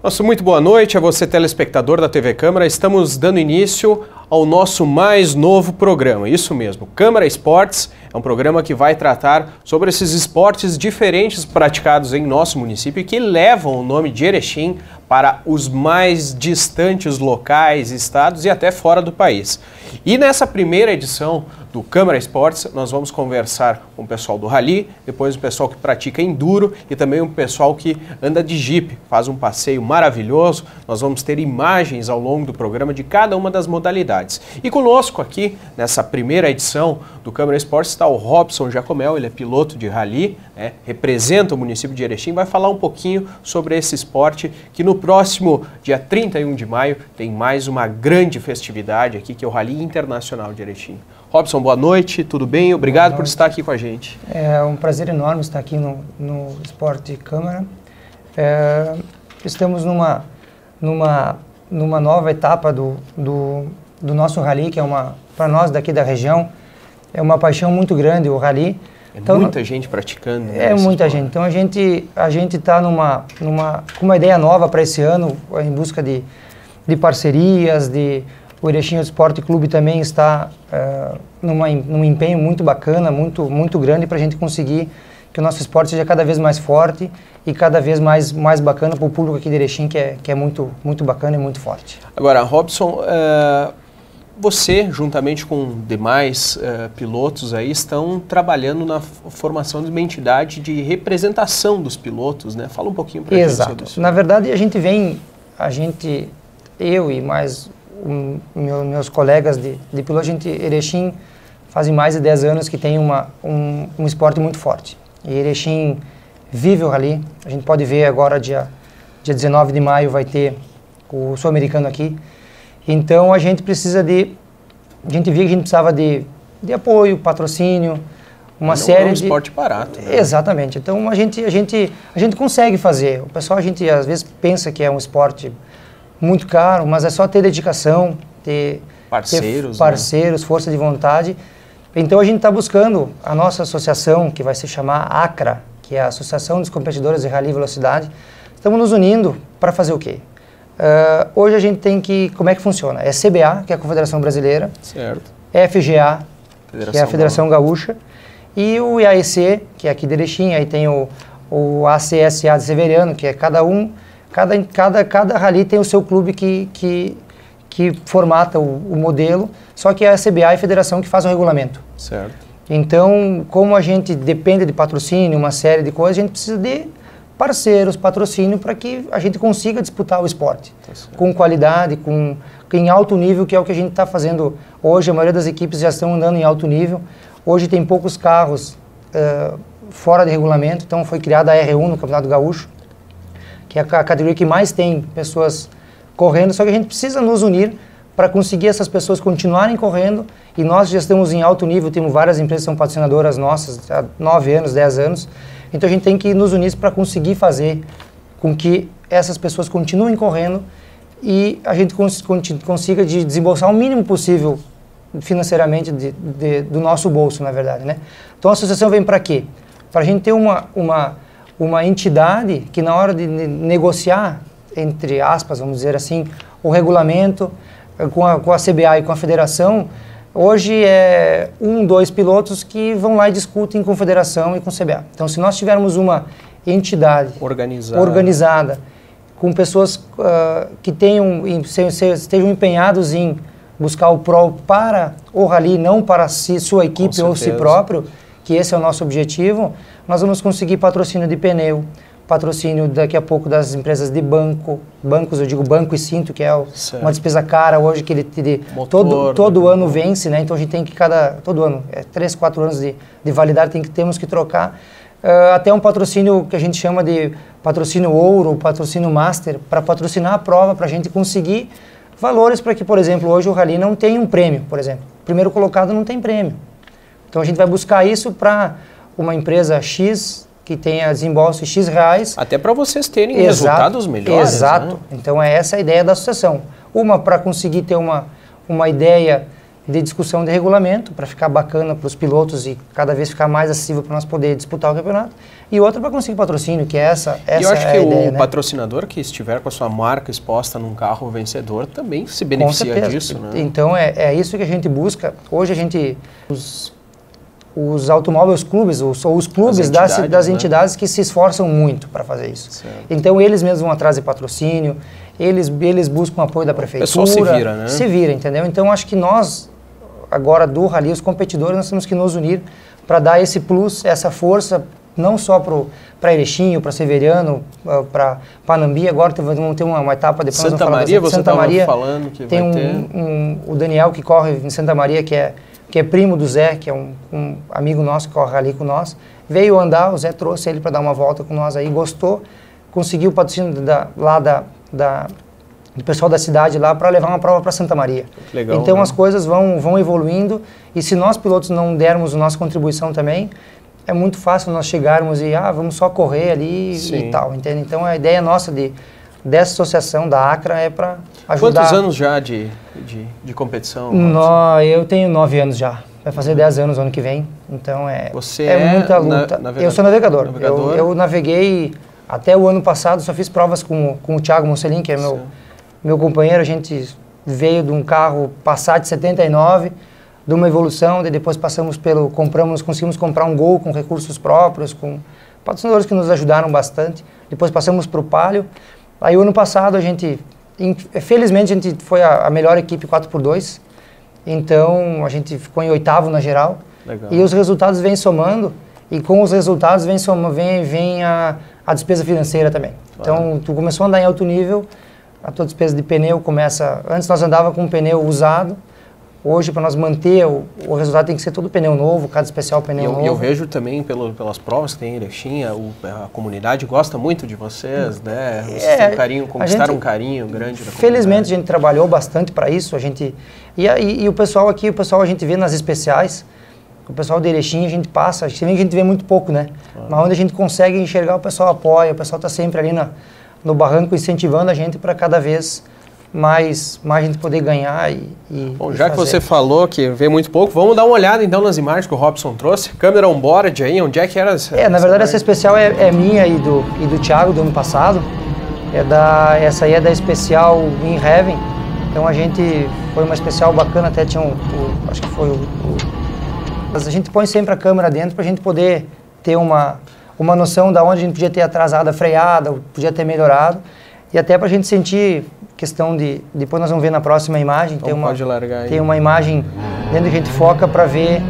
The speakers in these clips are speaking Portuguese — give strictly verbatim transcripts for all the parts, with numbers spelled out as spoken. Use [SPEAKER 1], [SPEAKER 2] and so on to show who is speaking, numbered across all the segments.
[SPEAKER 1] Nosso muito boa noite a você, telespectador da T V Câmara. Estamos dando início ao nosso mais novo programa, isso mesmo, Câmara Esportes. É um programa que vai tratar sobre esses esportes diferentes praticados em nosso município e que levam o nome de Erechim para os mais distantes locais, estados e até fora do país. E nessa primeira edição do Câmara Esportes, nós vamos conversar com o pessoal do Rally, depois o pessoal que pratica Enduro e também o pessoal que anda de Jeep, faz um passeio maravilhoso. Nós vamos ter imagens ao longo do programa de cada uma das modalidades. E conosco aqui, nessa primeira edição do Câmara Esportes, está o Robson Jacomel, ele é piloto de Rally, né, representa o município de Erechim, vai falar um pouquinho sobre esse esporte que no próximo dia trinta e um de maio tem mais uma grande festividade aqui, que é o Rally Internacional de Erechim. Robson, boa noite, tudo bem? Obrigado por estar aqui com a gente.
[SPEAKER 2] É um prazer enorme estar aqui no, no Esporte Câmara. É, estamos numa, numa, numa nova etapa do, do, do nosso Rally, que é uma, para nós daqui da região, é uma paixão muito grande o Rally.
[SPEAKER 1] É
[SPEAKER 2] então,
[SPEAKER 1] muita gente praticando. Né,
[SPEAKER 2] é muita
[SPEAKER 1] esporte.
[SPEAKER 2] gente. Então a gente a gente está numa, numa, com uma ideia nova para esse ano, em busca de, de parcerias, de... O Erechim Esporte Clube também está uh, numa, num empenho muito bacana, muito, muito grande para a gente conseguir que o nosso esporte seja cada vez mais forte e cada vez mais, mais bacana para o público aqui de Erechim, que é, que é muito, muito bacana e muito forte.
[SPEAKER 1] Agora, Robson, uh, você, juntamente com demais uh, pilotos aí, estão trabalhando na formação de uma entidade de representação dos pilotos, né? Fala um pouquinho para a gente sobre isso.
[SPEAKER 2] Na verdade, a gente vem, a gente, eu e mais... Um, meu, meus colegas de, de piloto, a gente, Erechim, fazem mais de dez anos que tem uma, um, um esporte muito forte. E Erechim vive o Rally. A gente pode ver agora, dia, dia dezenove de maio, vai ter o Sul-Americano aqui. Então, a gente precisa de... A gente viu que a gente precisava de, de apoio, patrocínio, uma
[SPEAKER 1] Não
[SPEAKER 2] série de...
[SPEAKER 1] é um esporte barato. Né?
[SPEAKER 2] Exatamente. Então, a gente, a, gente, a gente consegue fazer. O pessoal, a gente, às vezes, pensa que é um esporte... muito caro, mas é só ter dedicação, ter
[SPEAKER 1] parceiros,
[SPEAKER 2] ter parceiros,
[SPEAKER 1] né?
[SPEAKER 2] força de vontade. Então a gente está buscando a nossa associação, que vai se chamar ACRA, que é a Associação dos Competidores de Rally e Velocidade. Estamos nos unindo para fazer o quê? Uh, hoje a gente tem que... Como é que funciona? É C B A, que é a Confederação Brasileira.
[SPEAKER 1] Certo.
[SPEAKER 2] F G A,
[SPEAKER 1] Federação
[SPEAKER 2] que é a Federação Gaúcha. E o I A E C, que é aqui de Erechim. Aí tem o, o A C S A de Severiano, que é cada um... Cada, cada, cada rally tem o seu clube que, que, que formata o, o modelo, só que é a C B A e a federação que faz o regulamento.
[SPEAKER 1] Certo.
[SPEAKER 2] Então, como a gente depende de patrocínio, uma série de coisas, a gente precisa de parceiros, patrocínio, para que a gente consiga disputar o esporte. Tá com qualidade, com, em alto nível, que é o que a gente está fazendo hoje. A maioria das equipes já estão andando em alto nível. Hoje tem poucos carros uh, fora de regulamento, então foi criada a R um no Campeonato Gaúcho, que é a categoria que mais tem pessoas correndo, só que a gente precisa nos unir para conseguir essas pessoas continuarem correndo, e nós já estamos em alto nível, temos várias empresas que são patrocinadoras nossas há nove anos, dez anos, então a gente tem que nos unir para conseguir fazer com que essas pessoas continuem correndo e a gente cons consiga de desembolsar o mínimo possível financeiramente de, de, do nosso bolso, na verdade, né? Então a associação vem para quê? Para a gente ter uma... uma uma entidade que na hora de negociar, entre aspas, vamos dizer assim, o regulamento com a, com a C B A e com a federação, hoje é um, dois pilotos que vão lá e discutem com a federação e com a C B A. Então, se nós tivermos uma entidade
[SPEAKER 1] organizada,
[SPEAKER 2] organizada com pessoas uh, que tenham, estejam empenhados em buscar o prol para o Rally, não para si, sua equipe ou si próprio, que esse é o nosso objetivo, nós vamos conseguir patrocínio de pneu, patrocínio daqui a pouco das empresas de banco, bancos, eu digo banco e cinto, que é o, uma despesa cara hoje, que ele, ele Motor, todo, todo ano vence, né? Então a gente tem que cada, todo ano, é três, quatro anos de, de validade, tem que, temos que trocar. Uh, até um patrocínio que a gente chama de patrocínio ouro, patrocínio master, para patrocinar a prova, para a gente conseguir valores para que, por exemplo, hoje o Rally não tem um prêmio, por exemplo. O primeiro colocado não tem prêmio. Então a gente vai buscar isso para uma empresa X que tenha desembolso X reais.
[SPEAKER 1] Até para vocês terem
[SPEAKER 2] Exato,
[SPEAKER 1] resultados melhores.
[SPEAKER 2] Exato.
[SPEAKER 1] Né?
[SPEAKER 2] Então é essa a ideia da associação. Uma para conseguir ter uma, uma ideia de discussão de regulamento, para ficar bacana para os pilotos e cada vez ficar mais acessível para nós poder disputar o campeonato. E outra para conseguir patrocínio, que é essa, essa
[SPEAKER 1] e eu acho
[SPEAKER 2] é
[SPEAKER 1] que
[SPEAKER 2] a
[SPEAKER 1] o
[SPEAKER 2] ideia, né?
[SPEAKER 1] patrocinador que estiver com a sua marca exposta num carro vencedor também se beneficia disso, né?
[SPEAKER 2] Então é, é isso que a gente busca. Hoje a gente, os, os automóveis clubes, os, ou os clubes entidades, das, das né? entidades que se esforçam muito para fazer isso. Certo. Então eles mesmos vão atrás de patrocínio, eles, eles buscam apoio da prefeitura.
[SPEAKER 1] O pessoal se vira, né?
[SPEAKER 2] Se vira, entendeu? Então acho que nós, agora do Rally, os competidores, nós temos que nos unir para dar esse plus, essa força, não só para Erechim, para Severiano, para Panambi. Agora vamos ter uma, uma etapa depois.
[SPEAKER 1] Santa Maria, você estava falando que
[SPEAKER 2] tem
[SPEAKER 1] vai
[SPEAKER 2] um,
[SPEAKER 1] ter...
[SPEAKER 2] Um, o Daniel que corre em Santa Maria, que é, que é primo do Zé, que é um, um amigo nosso que corre ali com nós. Veio andar, o Zé trouxe ele para dar uma volta com nós aí, gostou, conseguiu o patrocínio da, lá da, da, do pessoal da cidade lá para levar uma prova para Santa Maria.
[SPEAKER 1] Legal,
[SPEAKER 2] então
[SPEAKER 1] né?
[SPEAKER 2] As coisas vão, vão evoluindo e se nós pilotos não dermos a nossa contribuição também, é muito fácil nós chegarmos e, ah, vamos só correr ali Sim. e tal, entende? Então a ideia nossa de, dessa associação da ACRA é para ajudar...
[SPEAKER 1] Quantos anos já de, de, de competição?
[SPEAKER 2] No, eu tenho nove anos já, vai fazer dez anos ano que vem, então é,
[SPEAKER 1] Você
[SPEAKER 2] é,
[SPEAKER 1] é
[SPEAKER 2] muita luta.
[SPEAKER 1] Na,
[SPEAKER 2] eu sou navegador,
[SPEAKER 1] navegador?
[SPEAKER 2] Eu, eu naveguei até o ano passado, só fiz provas com, com o Thiago Moncelin, que é meu, meu companheiro, a gente veio de um carro Passat setenta e nove, de uma evolução, de depois passamos pelo, compramos, conseguimos comprar um Gol com recursos próprios, com patrocinadores que nos ajudaram bastante. Depois passamos para o Palio. Aí o ano passado a gente, felizmente a gente foi a, a melhor equipe quatro por dois, então a gente ficou em oitavo na geral.
[SPEAKER 1] Legal.
[SPEAKER 2] E os resultados vêm somando, e com os resultados vem, soma, vem, vem a, a despesa financeira também. Claro. Então tu começou a andar em alto nível, a tua despesa de pneu começa... Antes nós andávamos com um pneu usado, hoje, para nós manter, o, o resultado tem que ser todo pneu novo, cada especial pneu
[SPEAKER 1] eu,
[SPEAKER 2] novo.
[SPEAKER 1] E eu vejo também pelo, pelas provas que tem em Erechim, a, a comunidade gosta muito de vocês, né? Vocês é, têm um carinho, conquistaram gente, um carinho grande da
[SPEAKER 2] Felizmente
[SPEAKER 1] comunidade.
[SPEAKER 2] A gente trabalhou bastante para isso, a gente... E, e, e o pessoal aqui, o pessoal a gente vê nas especiais, o pessoal de Erechim a gente passa, a gente vê que a gente vê muito pouco, né? Ah. Mas onde a gente consegue enxergar, o pessoal apoia, o pessoal está sempre ali na, no barranco incentivando a gente para cada vez... Mais, mais a gente poder ganhar e, e
[SPEAKER 1] Bom,
[SPEAKER 2] e
[SPEAKER 1] já
[SPEAKER 2] fazer.
[SPEAKER 1] Que você falou que vê muito pouco, vamos dar uma olhada então nas imagens que o Robson trouxe. Câmera on-board aí, onde é que era essa?
[SPEAKER 2] É, na verdade essa especial é, é minha e do, e do Thiago do ano passado. É da, essa aí é da especial In Heaven. Então a gente, foi uma especial bacana, até tinha um, o, acho que foi o, o... Mas a gente põe sempre a câmera dentro para a gente poder ter uma, uma noção de onde a gente podia ter atrasado a freada, podia ter melhorado. E até para a gente sentir questão de... Depois nós vamos ver na próxima imagem.
[SPEAKER 1] Então
[SPEAKER 2] tem uma,
[SPEAKER 1] pode largar aí.
[SPEAKER 2] Tem uma imagem dentro que a gente foca para ver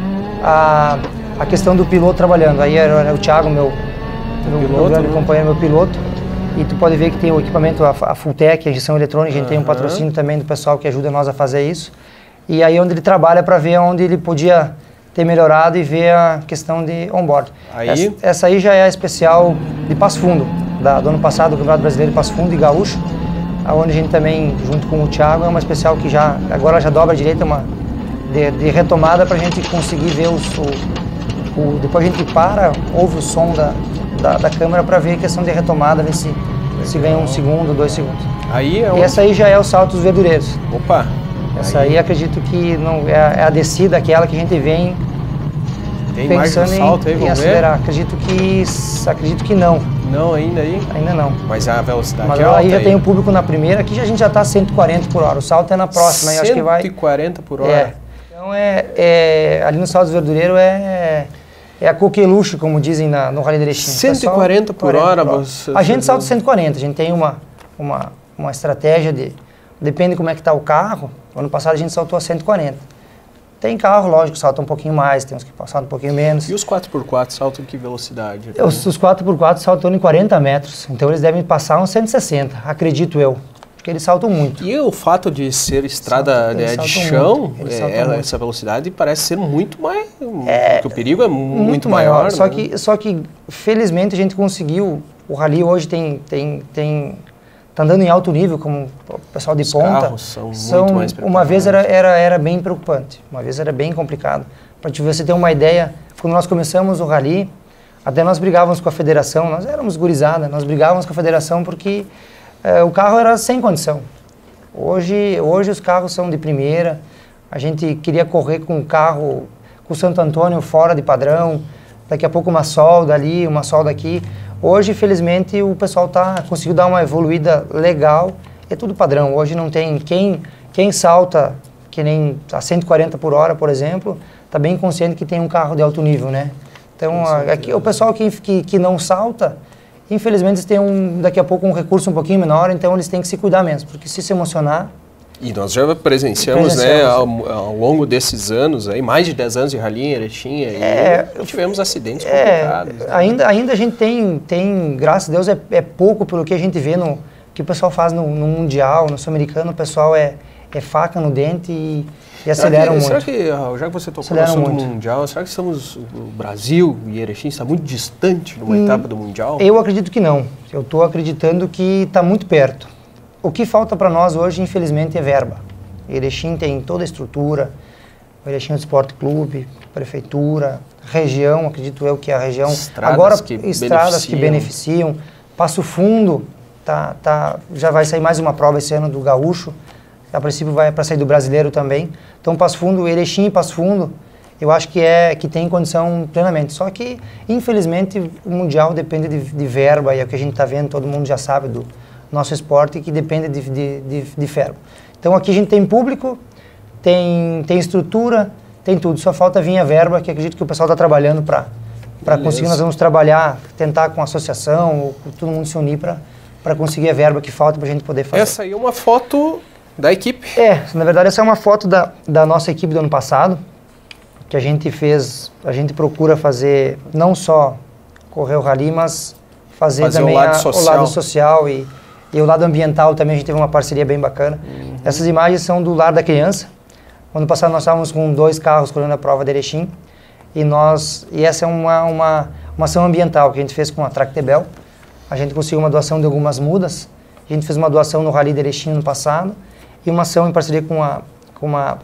[SPEAKER 2] a, a questão do piloto trabalhando. Aí era, era o Thiago, meu, meu, piloto, meu grande né? companheiro, meu piloto. E tu pode ver que tem o equipamento, a, a Fulltech, a injeção eletrônica, a gente uhum. tem um patrocínio também do pessoal que ajuda nós a fazer isso. E aí onde ele trabalha para ver onde ele podia ter melhorado e ver a questão de on-board.
[SPEAKER 1] Aí...
[SPEAKER 2] Essa, essa aí já é a especial de Passo Fundo, da, do ano passado, do Campeonato Brasileiro de Passo Fundo e Gaúcho, onde a gente também, junto com o Thiago, é uma especial que já, agora já dobra a direita, uma de, de retomada para a gente conseguir ver os, o, o... Depois a gente para, ouve o som da, da, da câmera para ver a questão de retomada, ver se, se ganha um segundo, dois segundos.
[SPEAKER 1] Aí é o...
[SPEAKER 2] E essa aí já é o salto dos verdureiros.
[SPEAKER 1] Opa!
[SPEAKER 2] Essa aí, aí acredito que não é a, é a descida, aquela que a gente vem
[SPEAKER 1] Tem
[SPEAKER 2] pensando
[SPEAKER 1] mais um salto aí,
[SPEAKER 2] em, em
[SPEAKER 1] vamos
[SPEAKER 2] acelerar.
[SPEAKER 1] ver?
[SPEAKER 2] Acredito que, acredito que não.
[SPEAKER 1] Não, ainda aí?
[SPEAKER 2] Ainda não.
[SPEAKER 1] Mas a velocidade
[SPEAKER 2] Mas
[SPEAKER 1] é alta
[SPEAKER 2] aí já
[SPEAKER 1] aí.
[SPEAKER 2] tem o público na primeira, aqui a gente já está a cento e quarenta por hora. O salto é na próxima, aí eu acho que vai...
[SPEAKER 1] cento e quarenta por hora?
[SPEAKER 2] É. Então é, é, ali no salto dos verdureiros é, é a coqueluche, como dizem na, no Rally de Erechim.
[SPEAKER 1] cento e quarenta por hora? Você,
[SPEAKER 2] a gente salta cento e quarenta, a gente tem uma, uma, uma estratégia de... Depende como é que está o carro. Ano passado a gente saltou a cento e quarenta. Tem carro, lógico, que salta um pouquinho mais, tem uns que saltam um pouquinho menos.
[SPEAKER 1] E os quatro por quatro saltam em que velocidade?
[SPEAKER 2] Né? Os, os quatro por quatro saltam em quarenta metros, então eles devem passar uns cento e sessenta, acredito eu. Porque eles saltam muito.
[SPEAKER 1] E o fato de ser estrada saltam, de, de chão, é, essa velocidade parece ser muito mais... É, porque o perigo é muito, muito maior. maior
[SPEAKER 2] só,
[SPEAKER 1] né?
[SPEAKER 2] que, só que, felizmente, a gente conseguiu... O Rally hoje tem... tem, tem tá andando em alto nível, como o pessoal de
[SPEAKER 1] Os
[SPEAKER 2] ponta.
[SPEAKER 1] Carros são,
[SPEAKER 2] são
[SPEAKER 1] muito mais preparados.
[SPEAKER 2] Uma vez era, era, era bem preocupante, uma vez era bem complicado. Para você ter uma ideia, quando nós começamos o Rally, até nós brigávamos com a federação, nós éramos gurizada, nós brigávamos com a federação porque eh, o carro era sem condição. Hoje, hoje os carros são de primeira, A gente queria correr com o carro, com o Santo Antônio fora de padrão, daqui a pouco uma solda ali, uma solda aqui. Hoje, felizmente, o pessoal tá, conseguiu dar uma evoluída legal, é tudo padrão. Hoje não tem quem, quem salta, que nem a cento e quarenta por hora, por exemplo, está bem consciente que tem um carro de alto nível, né? Então, a, aqui, o pessoal que, que, que não salta, infelizmente, eles têm um, daqui a pouco um recurso um pouquinho menor, então eles têm que se cuidar mesmo, porque se se emocionar...
[SPEAKER 1] E nós já presenciamos, presenciamos né, ao, ao longo desses anos, aí, mais de dez anos de rally em Erechim, é, e tivemos acidentes complicados. É,
[SPEAKER 2] né? ainda, ainda a gente tem, tem, graças a Deus, é, é pouco pelo que a gente vê no que o pessoal faz no, no Mundial, no Sul-Americano, o pessoal é, é faca no dente e, e aceleram
[SPEAKER 1] será que,
[SPEAKER 2] muito.
[SPEAKER 1] Será que, já que você tocou no assunto do Mundial, será que estamos, o Brasil e Erechim está muito distante numa hum, etapa do Mundial?
[SPEAKER 2] Eu acredito que não. Eu estou acreditando que está muito perto. O que falta para nós hoje, infelizmente, é verba. Erechim tem toda a estrutura, o Erechim Esporte Clube, prefeitura, região, acredito eu que a região...
[SPEAKER 1] Estradas
[SPEAKER 2] agora,
[SPEAKER 1] que
[SPEAKER 2] estradas
[SPEAKER 1] beneficiam.
[SPEAKER 2] que beneficiam. Passo Fundo, tá, tá, já vai sair mais uma prova esse ano do Gaúcho, a princípio vai para sair do Brasileiro também. Então, Passo Fundo, Erechim e Passo Fundo, eu acho que, é, que tem condição plenamente. Só que, infelizmente, o Mundial depende de, de verba, e é o que a gente está vendo, todo mundo já sabe do nosso esporte, que depende de, de, de, de verba. Então, aqui a gente tem público, tem, tem estrutura, tem tudo. Só falta vir a verba, que acredito que o pessoal está trabalhando para conseguir. Nós vamos trabalhar, tentar com a associação, ou com todo mundo se unir para conseguir a verba que falta para a gente poder fazer.
[SPEAKER 1] Essa aí é uma foto da equipe?
[SPEAKER 2] É, na verdade essa é uma foto da, da nossa equipe do ano passado, que a gente fez, a gente procura fazer não só correr o rally, mas fazer, fazer também o lado, a, social. o lado social e, e o lado ambiental também. A gente teve uma parceria bem bacana. Uhum. Essas imagens são do Lar da Criança. Ano passado nós estávamos com dois carros correndo a prova de Erechim, e, nós, e essa é uma, uma, uma ação ambiental que a gente fez com a Tractebel. A gente conseguiu uma doação de algumas mudas, a gente fez uma doação no Rally de Erechim no passado, e uma ação em parceria com a, com a,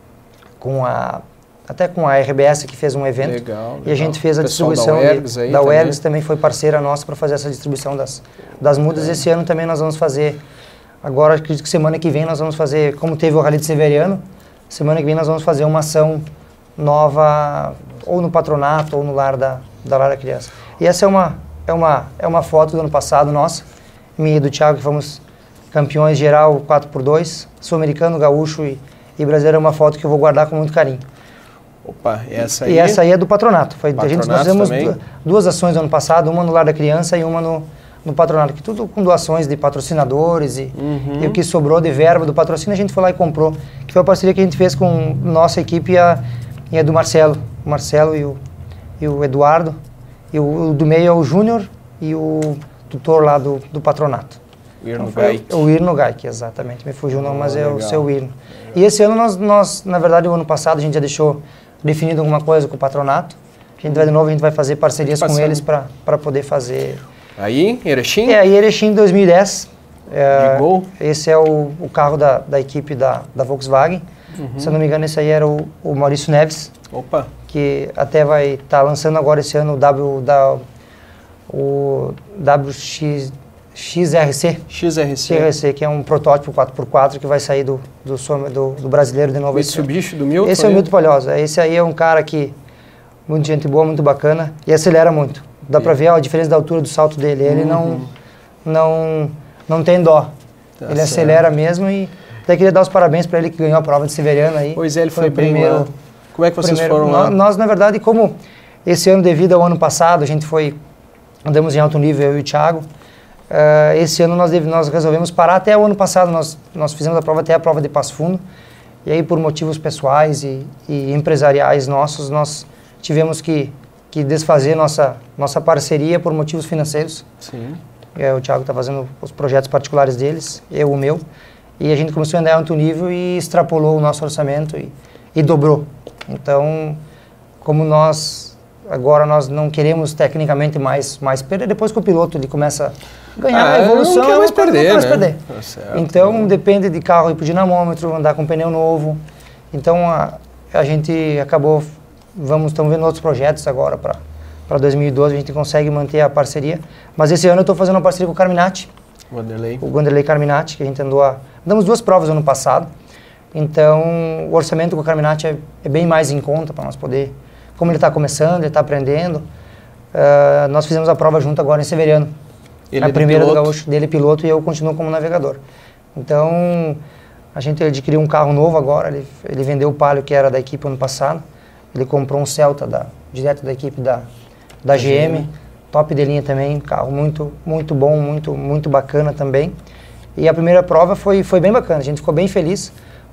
[SPEAKER 2] com a até com a R B S, que fez um evento. Legal, legal. E a gente fez a distribuição da Uergs, aí, da Uergs também. também foi parceira nossa para fazer essa distribuição das, das mudas. É. Esse ano também nós vamos fazer, agora acredito que semana que vem nós vamos fazer, como teve o Rally de Severiano, semana que vem nós vamos fazer uma ação nova, ou no patronato, ou no lar da, da Lar da Criança. E essa é uma, é, uma, é uma foto do ano passado nossa, minha e do Thiago, que fomos campeões geral quatro por dois, sul-americano, gaúcho e, e brasileiro. É uma foto que eu vou guardar com muito carinho.
[SPEAKER 1] Opa, e essa aí?
[SPEAKER 2] E essa aí é do patronato. Foi,
[SPEAKER 1] patronato
[SPEAKER 2] a gente, nós fizemos
[SPEAKER 1] também?
[SPEAKER 2] duas ações no ano passado, uma no Lar da Criança e uma no, no patronato, que tudo com doações de patrocinadores e, uhum. e o que sobrou de verba do patrocínio a gente foi lá e comprou, que foi a parceria que a gente fez com nossa equipe e a, e a do Marcelo, o Marcelo e o, e o Eduardo, e o, o do meio é o Júnior e o tutor lá do, do patronato.
[SPEAKER 1] O Irno Gaik.
[SPEAKER 2] O Irno Gaik, exatamente, me fugiu o nome, mas é
[SPEAKER 1] legal.
[SPEAKER 2] o seu Irno. Legal. E esse ano nós, nós, na verdade, o ano passado a gente já deixou definido alguma coisa com o patronato. A gente vai de novo, a gente vai fazer parcerias com eles para poder fazer...
[SPEAKER 1] Aí, Erechim?
[SPEAKER 2] É, aí Erechim dois mil e dez. É,
[SPEAKER 1] de Gol?
[SPEAKER 2] Esse é o, o carro da, da equipe da, da Volkswagen. Uhum. Se eu não me engano, esse aí era o, o Maurício Neves.
[SPEAKER 1] Opa!
[SPEAKER 2] Que até vai estar tá lançando agora esse ano o, w, da, o W X... X R C.
[SPEAKER 1] X R C.
[SPEAKER 2] X R C, que é um protótipo quatro por quatro que vai sair do, do, do, do brasileiro de novo.
[SPEAKER 1] Mitsubishi do Milton?
[SPEAKER 2] Esse é o Milton Palhoça. Esse aí é um cara que, muito gente boa, muito bacana, e acelera muito. Dá pra ver ó, a diferença da altura do salto dele. Ele uhum. não, não, não tem dó. Tá ele certo. Acelera mesmo, e até queria dar os parabéns para ele que ganhou a prova de Severiano aí.
[SPEAKER 1] Pois é, ele foi, foi
[SPEAKER 2] bem primeiro.
[SPEAKER 1] Lá. Como é que vocês
[SPEAKER 2] primeiro,
[SPEAKER 1] foram lá?
[SPEAKER 2] Nós, nós, na verdade, como esse ano, devido ao ano passado, a gente foi, andamos em alto nível, eu e o Thiago. Uh, esse ano nós, deve, nós resolvemos parar. Até o ano passado nós, nós fizemos a prova até a prova de Passo Fundo, e aí por motivos pessoais e, e empresariais nossos nós tivemos que, que desfazer nossa, nossa parceria por motivos financeiros.
[SPEAKER 1] Sim.
[SPEAKER 2] É, o Thiago está fazendo os projetos particulares deles, eu o meu, e a gente começou a andar em alto nível e extrapolou o nosso orçamento e, e dobrou. Então, como nós agora nós não queremos tecnicamente mais, mais perder, depois que o piloto ele começa a ganhar
[SPEAKER 1] ah,
[SPEAKER 2] a evolução,
[SPEAKER 1] não quer mais perder,
[SPEAKER 2] não quer mais
[SPEAKER 1] né?
[SPEAKER 2] perder.
[SPEAKER 1] Tá certo,
[SPEAKER 2] então,
[SPEAKER 1] né?
[SPEAKER 2] Depende de carro ir pro dinamômetro, andar com pneu novo. Então, a, a gente acabou, vamos, estamos vendo outros projetos agora para para dois mil e doze, a gente consegue manter a parceria. Mas esse ano eu estou fazendo uma parceria com o Carminati.
[SPEAKER 1] Wanderlei.
[SPEAKER 2] O Wanderlei Carminati, que a gente andou a... Damos duas provas no ano passado. Então, o orçamento com o Carminati é, é bem mais em conta para nós poder... Como ele está começando, ele está aprendendo, uh, nós fizemos a prova junto agora em Severiano.
[SPEAKER 1] Ele
[SPEAKER 2] a
[SPEAKER 1] é
[SPEAKER 2] primeira do
[SPEAKER 1] piloto.
[SPEAKER 2] Gaúcho, dele piloto e eu continuo como navegador. Então, a gente adquiriu um carro novo agora, ele, ele vendeu o Palio que era da equipe ano passado, ele comprou um Celta da, direto da equipe da, da G M, G M, top de linha também, carro muito, muito bom, muito, muito bacana também. E a primeira prova foi, foi bem bacana, a gente ficou bem feliz,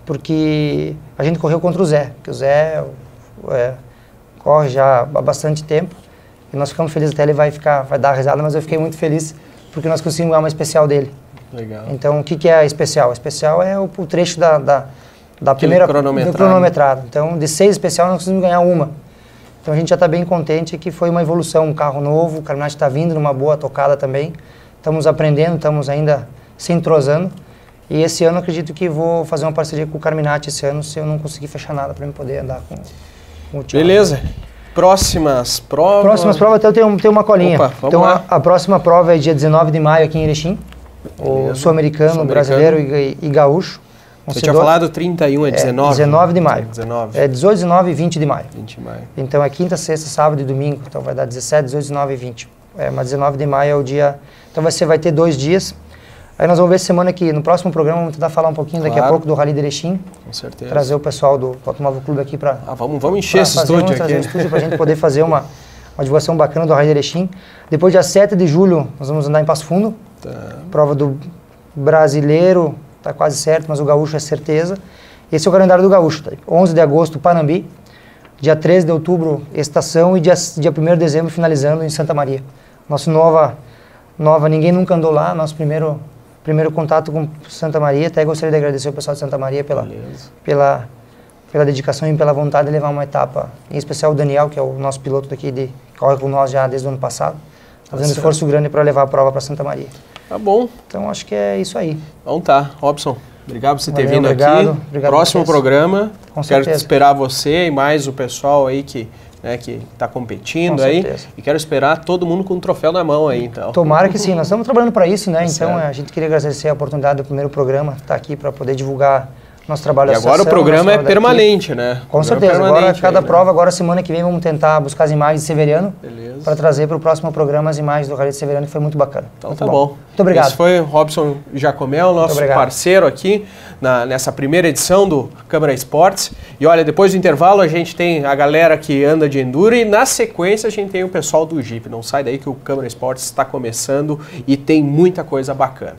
[SPEAKER 2] porque a gente correu contra o Zé, que o Zé é, corre já há bastante tempo, e nós ficamos felizes, até ele vai, ficar, vai dar risada, mas eu fiquei muito feliz, porque nós conseguimos ganhar uma especial dele.
[SPEAKER 1] Legal.
[SPEAKER 2] Então, o que, que é a especial? A especial é o, o trecho da, da, da primeira
[SPEAKER 1] cronometrado.
[SPEAKER 2] do cronometrado. Então, de seis especial, nós conseguimos ganhar uma. Então, a gente já está bem contente que foi uma evolução, um carro novo, o Carminati está vindo numa boa tocada também. Estamos aprendendo, estamos ainda se entrosando. E esse ano, acredito que vou fazer uma parceria com o Carminati esse ano, se eu não conseguir fechar nada para eu poder andar com, com o Thiago.
[SPEAKER 1] Beleza. Próximas provas?
[SPEAKER 2] Próximas provas, até eu tenho, tenho uma colinha.
[SPEAKER 1] Opa, vamos
[SPEAKER 2] então,
[SPEAKER 1] lá.
[SPEAKER 2] A, a próxima prova é dia dezenove de maio aqui em Erechim. O sul-americano,
[SPEAKER 1] Sul
[SPEAKER 2] brasileiro e, e gaúcho.
[SPEAKER 1] Você tinha falado trinta e um, é dezenove?
[SPEAKER 2] É dezenove de maio.
[SPEAKER 1] dezenove.
[SPEAKER 2] É dezoito, dezenove e vinte de maio.
[SPEAKER 1] vinte de maio.
[SPEAKER 2] Então é quinta, sexta, sábado e domingo. Então vai dar dezessete, dezoito, dezenove e vinte. É, mas dezenove de maio é o dia... Então você vai ter dois dias. Aí nós vamos ver semana que, no próximo programa, vamos tentar falar um pouquinho
[SPEAKER 1] Claro.
[SPEAKER 2] daqui a pouco do Rally de Erechim.
[SPEAKER 1] Com certeza.
[SPEAKER 2] Trazer o pessoal do Automóvel Clube aqui para...
[SPEAKER 1] Ah, vamos, vamos encher esse
[SPEAKER 2] fazer,
[SPEAKER 1] estúdio
[SPEAKER 2] vamos trazer
[SPEAKER 1] aqui.
[SPEAKER 2] um estúdio para a gente poder fazer uma, uma divulgação bacana do Rally de Erechim. Depois, dia sete de julho, nós vamos andar em Passo Fundo.
[SPEAKER 1] Tá.
[SPEAKER 2] Prova do brasileiro, está quase certo, mas o gaúcho é certeza. Esse é o calendário do gaúcho. Tá? onze de agosto, Panambi. Dia treze de outubro, Estação. E dia, dia primeiro de dezembro, finalizando em Santa Maria. Nosso nova, nova, ninguém nunca andou lá, nosso primeiro, primeiro contato com Santa Maria. Até gostaria de agradecer ao pessoal de Santa Maria pela, pela, pela dedicação e pela vontade de levar uma etapa. Em especial o Daniel, que é o nosso piloto daqui, de, que corre com nós já desde o ano passado. Está fazendo esforço grande para levar a prova para Santa Maria.
[SPEAKER 1] Tá bom.
[SPEAKER 2] Então acho que é isso aí.
[SPEAKER 1] Então tá, Robson. Obrigado por você ter
[SPEAKER 2] Valeu,
[SPEAKER 1] vindo
[SPEAKER 2] obrigado,
[SPEAKER 1] aqui.
[SPEAKER 2] obrigado
[SPEAKER 1] Próximo programa.
[SPEAKER 2] Com
[SPEAKER 1] quero
[SPEAKER 2] certeza.
[SPEAKER 1] esperar você e mais o pessoal aí que né, que está competindo
[SPEAKER 2] Com
[SPEAKER 1] aí.
[SPEAKER 2] certeza.
[SPEAKER 1] E quero esperar todo mundo com um troféu na mão aí, então.
[SPEAKER 2] Tomara que sim, nós estamos trabalhando para isso, né?
[SPEAKER 1] Tá
[SPEAKER 2] Então
[SPEAKER 1] certo.
[SPEAKER 2] a gente queria agradecer a oportunidade do primeiro programa, estar aqui para poder divulgar nosso trabalho
[SPEAKER 1] E
[SPEAKER 2] da
[SPEAKER 1] agora o
[SPEAKER 2] associação,
[SPEAKER 1] programa é
[SPEAKER 2] nosso trabalho da
[SPEAKER 1] permanente, né?
[SPEAKER 2] Com
[SPEAKER 1] O programa
[SPEAKER 2] certeza,
[SPEAKER 1] é
[SPEAKER 2] agora
[SPEAKER 1] permanente
[SPEAKER 2] cada
[SPEAKER 1] aí, né?
[SPEAKER 2] prova, agora semana que vem vamos tentar buscar as imagens de Severiano
[SPEAKER 1] Beleza.
[SPEAKER 2] para trazer para o próximo programa as imagens do Rally de Severiano, que foi muito bacana.
[SPEAKER 1] Então
[SPEAKER 2] muito
[SPEAKER 1] tá bom.
[SPEAKER 2] Muito obrigado.
[SPEAKER 1] Esse foi o Robson Jacomel, nosso
[SPEAKER 2] obrigado.
[SPEAKER 1] parceiro aqui na, nessa primeira edição do Câmara Esportes. E olha, depois do intervalo a gente tem a galera que anda de enduro e na sequência a gente tem o pessoal do Jeep. Não sai daí que o Câmara Esportes está começando e tem muita coisa bacana.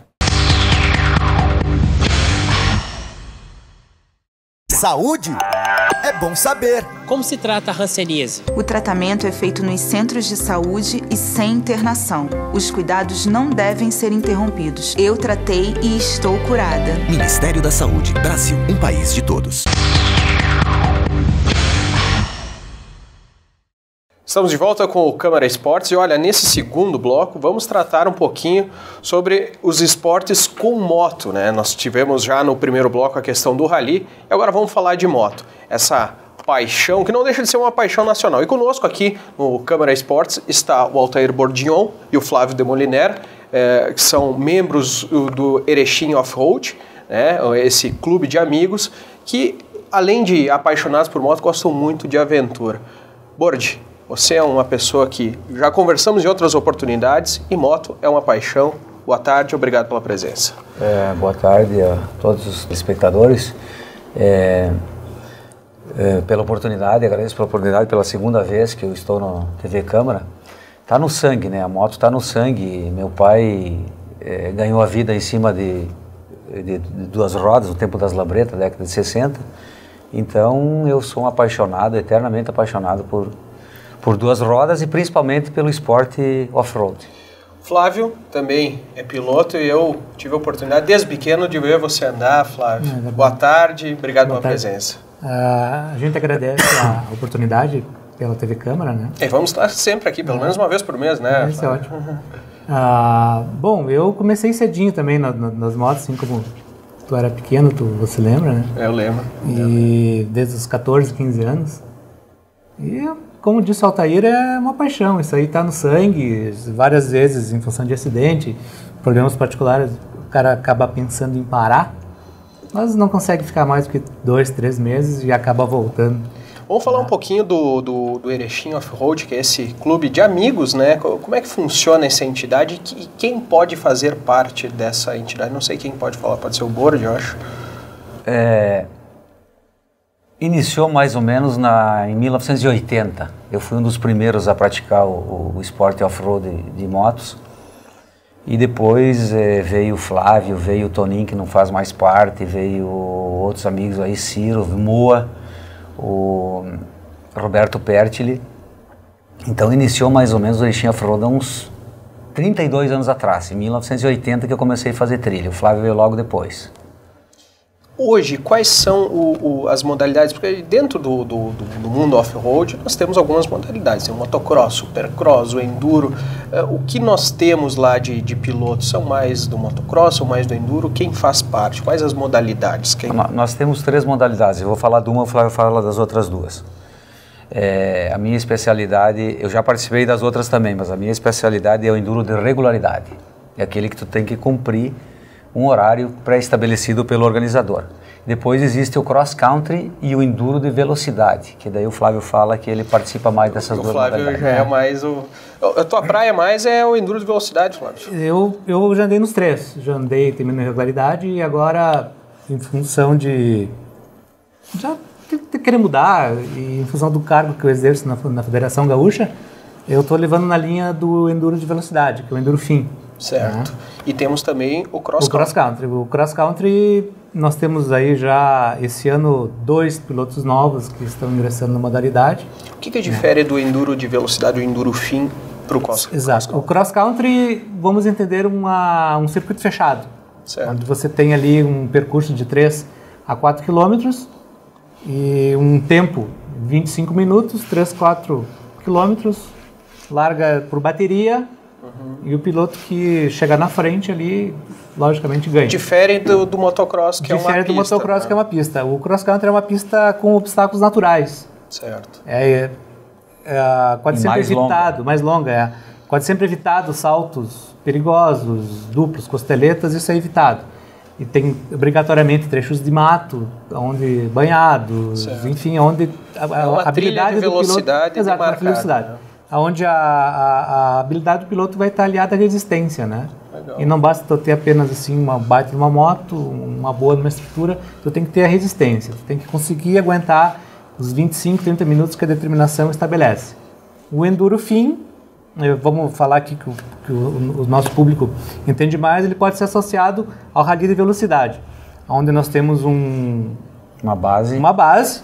[SPEAKER 3] Saúde é bom saber.
[SPEAKER 4] Como se trata a hanseníase?
[SPEAKER 5] O tratamento é feito nos centros de saúde e sem internação. Os cuidados não devem ser interrompidos. Eu tratei e estou curada.
[SPEAKER 3] Ministério da Saúde, Brasil, um país de todos.
[SPEAKER 1] Estamos de volta com o Câmara Esportes e olha, nesse segundo bloco vamos tratar um pouquinho sobre os esportes com moto, né? Nós tivemos já no primeiro bloco a questão do rally e agora vamos falar de moto. Essa paixão, que não deixa de ser uma paixão nacional. E conosco aqui no Câmara Esportes está o Altair Bordignon e o Flávio de Moliner, eh, que são membros do Erechim Off-Road, né? Esse clube de amigos que, além de apaixonados por moto, gostam muito de aventura. Bordi, você é uma pessoa que já conversamos em outras oportunidades e moto é uma paixão. Boa tarde, obrigado pela presença.
[SPEAKER 6] É, boa tarde a todos os espectadores. É, é, pela oportunidade, agradeço pela oportunidade, pela segunda vez que eu estou no T V Câmara. Está no sangue, né? A moto está no sangue. Meu pai é, ganhou a vida em cima de, de, de duas rodas, no tempo das labretas, década de sessenta. Então eu sou um apaixonado, eternamente apaixonado por por duas rodas e principalmente pelo esporte off-road.
[SPEAKER 1] Flávio também é piloto e eu tive a oportunidade desde pequeno de ver você andar, Flávio. É Boa tarde, obrigado
[SPEAKER 7] Boa
[SPEAKER 1] pela
[SPEAKER 7] tarde.
[SPEAKER 1] presença.
[SPEAKER 7] Uh, a gente agradece a oportunidade pela T V Câmara, né?
[SPEAKER 1] E vamos estar sempre aqui, pelo é. menos uma vez por mês, né?
[SPEAKER 7] Isso é ótimo. Uh, bom, eu comecei cedinho também na, na, nas motos, assim como tu era pequeno, tu, você lembra, né?
[SPEAKER 1] Eu lembro.
[SPEAKER 7] E desde os catorze, quinze anos. E como disse o Altair, é uma paixão, isso aí está no sangue, várias vezes em função de acidente, problemas particulares, o cara acaba pensando em parar, mas não consegue ficar mais do que dois, três meses e acaba voltando.
[SPEAKER 1] Vamos falar um pouquinho do, do, do Erechim Off-Road, que é esse clube de amigos, né? Como é que funciona essa entidade e quem pode fazer parte dessa entidade? Não sei quem pode falar, pode ser o Board, eu acho.
[SPEAKER 6] É, iniciou mais ou menos na, em mil novecentos e oitenta. Eu fui um dos primeiros a praticar o, o esporte off-road de, de motos. E depois é, veio o Flávio, veio o Toninho, que não faz mais parte, veio outros amigos aí, Ciro, Moa, o Roberto Pertili. Então iniciou mais ou menos o Erechim Off-Road há uns trinta e dois anos atrás, em mil novecentos e oitenta que eu comecei a fazer trilha. O Flávio veio logo depois.
[SPEAKER 1] Hoje, quais são o, o, as modalidades? Porque dentro do, do, do, do mundo off-road nós temos algumas modalidades. Tem o motocross, o supercross, o enduro. Uh, o que nós temos lá de, de pilotos são mais do motocross ou mais do enduro? Quem faz parte? Quais as modalidades? Quem...
[SPEAKER 6] Nós temos três modalidades. Eu vou falar de uma, o Flávio fala das outras duas. É, a minha especialidade, eu já participei das outras também, mas a minha especialidade é o enduro de regularidade. É aquele que tu tem que cumprir um horário pré-estabelecido pelo organizador. Depois existe o cross-country e o enduro de velocidade, que daí o Flávio fala que ele participa mais dessas
[SPEAKER 1] o
[SPEAKER 6] duas
[SPEAKER 1] Flávio
[SPEAKER 6] modalidades.
[SPEAKER 1] já é mais o... A tua praia mais é o enduro de velocidade, Flávio?
[SPEAKER 7] Eu, eu já andei nos três. Já andei também na regularidade e agora, em função de... Já querer mudar e em função do cargo que eu exerço na, na Federação Gaúcha, eu estou levando na linha do enduro de velocidade, que é o enduro fim.
[SPEAKER 1] Certo. Uhum. E temos também o cross-country.
[SPEAKER 7] O cross-country. O cross-country, nós temos aí já, esse ano, dois pilotos novos que estão ingressando na modalidade.
[SPEAKER 1] O que, que difere é. do enduro de velocidade, o enduro fim, para o cross-country?
[SPEAKER 7] Exato. O cross-country, vamos entender uma, um circuito fechado.
[SPEAKER 1] Certo.
[SPEAKER 7] Onde você tem ali um percurso de três a quatro quilômetros e um tempo, vinte e cinco minutos, três, quatro quilômetros, larga por bateria. Uhum. E o piloto que chega na frente ali, logicamente ganha.
[SPEAKER 1] Difere do, do motocross, que
[SPEAKER 7] Difere
[SPEAKER 1] é uma pista.
[SPEAKER 7] Difere do motocross, né? Que é uma pista. O cross-country é uma pista com obstáculos naturais.
[SPEAKER 1] Certo.
[SPEAKER 7] É, é, pode
[SPEAKER 6] e
[SPEAKER 7] ser
[SPEAKER 6] mais
[SPEAKER 7] evitado,
[SPEAKER 6] longa.
[SPEAKER 7] mais longa, é. Pode ser evitado saltos perigosos, duplos, costeletas, isso é evitado. E tem obrigatoriamente trechos de mato, onde banhados, certo. Enfim, onde a, a,
[SPEAKER 1] é uma
[SPEAKER 7] a habilidade
[SPEAKER 1] trilha de velocidade
[SPEAKER 7] do piloto, exato, uma velocidade. Né? Onde a, a, a habilidade do piloto vai estar aliada à resistência, né? Legal. E não basta tu ter apenas assim uma baita de uma moto, uma boa numa estrutura, tu tem que ter a resistência, tu tem que conseguir aguentar os vinte e cinco, trinta minutos que a determinação estabelece. O enduro fim, vamos falar aqui que, o, que o, o nosso público entende mais, ele pode ser associado ao rally de velocidade, onde nós temos um,
[SPEAKER 6] uma base,
[SPEAKER 7] uma base